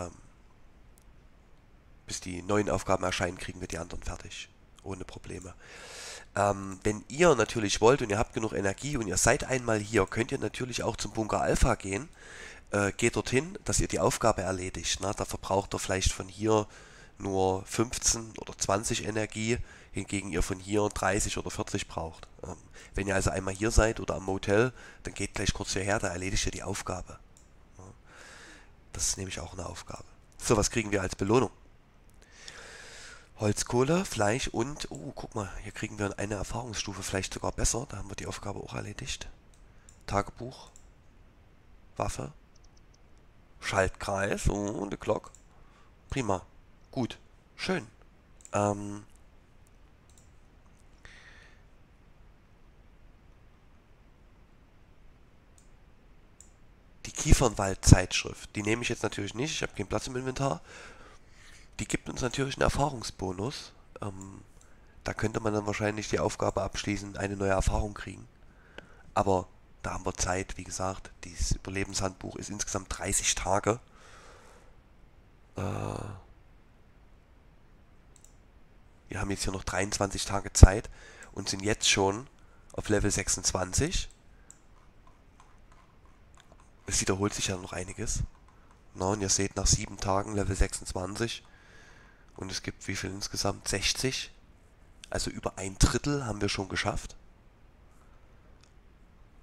Bis die neuen Aufgaben erscheinen, kriegen wir die anderen fertig. Ohne Probleme. Wenn ihr natürlich wollt und ihr habt genug Energie und ihr seid einmal hier, könnt ihr natürlich auch zum Bunker Alpha gehen. Geht dorthin, dass ihr die Aufgabe erledigt. Ne? Da verbraucht ihr vielleicht von hier nur 15 oder 20 Energie, hingegen ihr von hier 30 oder 40 braucht. Wenn ihr also einmal hier seid oder am Motel, dann geht gleich kurz hierher, da erledigt ihr die Aufgabe. Ja? Das ist nämlich auch eine Aufgabe. So, was kriegen wir als Belohnung? Holzkohle, Fleisch und, oh, guck mal, hier kriegen wir eine Erfahrungsstufe vielleicht sogar besser. Da haben wir die Aufgabe auch erledigt. Tagebuch, Waffe, Schaltkreis, oh, eine Glock. Prima, gut, schön. Die Kiefernwald-Zeitschrift, die nehme ich jetzt natürlich nicht, ich habe keinen Platz im Inventar. Die gibt uns natürlich einen Erfahrungsbonus. Da könnte man dann wahrscheinlich die Aufgabe abschließen, eine neue Erfahrung kriegen. Aber da haben wir Zeit, wie gesagt, dieses Überlebenshandbuch ist insgesamt 30 Tage. Wir haben jetzt hier noch 23 Tage Zeit und sind jetzt schon auf Level 26. Es wiederholt sich ja noch einiges. Na, und ihr seht nach 7 Tagen Level 26. Und es gibt wie viel insgesamt? 60. Also über ein Drittel haben wir schon geschafft.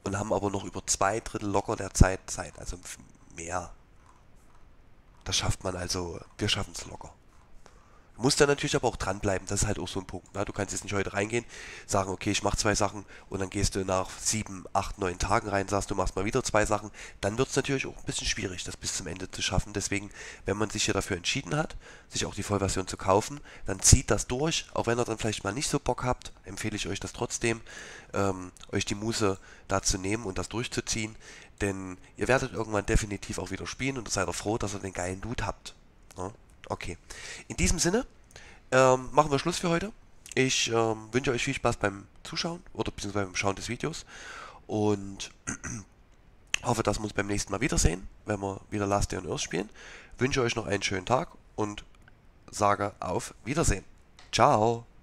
und haben aber noch über 2/3 locker der Zeit, also mehr. Das schafft man also, wir schaffen es locker. Du musst dann natürlich aber auch dranbleiben, das ist halt auch so ein Punkt. Ne? Du kannst jetzt nicht heute reingehen, sagen, okay, ich mache 2 Sachen und dann gehst du nach 7, 8, 9 Tagen rein, sagst, du machst mal wieder 2 Sachen. Dann wird es natürlich auch ein bisschen schwierig, das bis zum Ende zu schaffen. Deswegen, wenn man sich hier dafür entschieden hat, sich auch die Vollversion zu kaufen, dann zieht das durch. Auch wenn ihr dann vielleicht mal nicht so Bock habt, empfehle ich euch das trotzdem, euch die Muße da zu nehmen und das durchzuziehen. Denn ihr werdet irgendwann definitiv auch wieder spielen und seid ihr froh, dass ihr den geilen Loot habt. Ne? Okay. In diesem Sinne machen wir Schluss für heute. Ich wünsche euch viel Spaß beim Zuschauen oder beziehungsweise beim Schauen des Videos und hoffe, dass wir uns beim nächsten Mal wiedersehen, wenn wir wieder Last Day on Earth spielen. Wünsche euch noch einen schönen Tag und sage auf Wiedersehen. Ciao.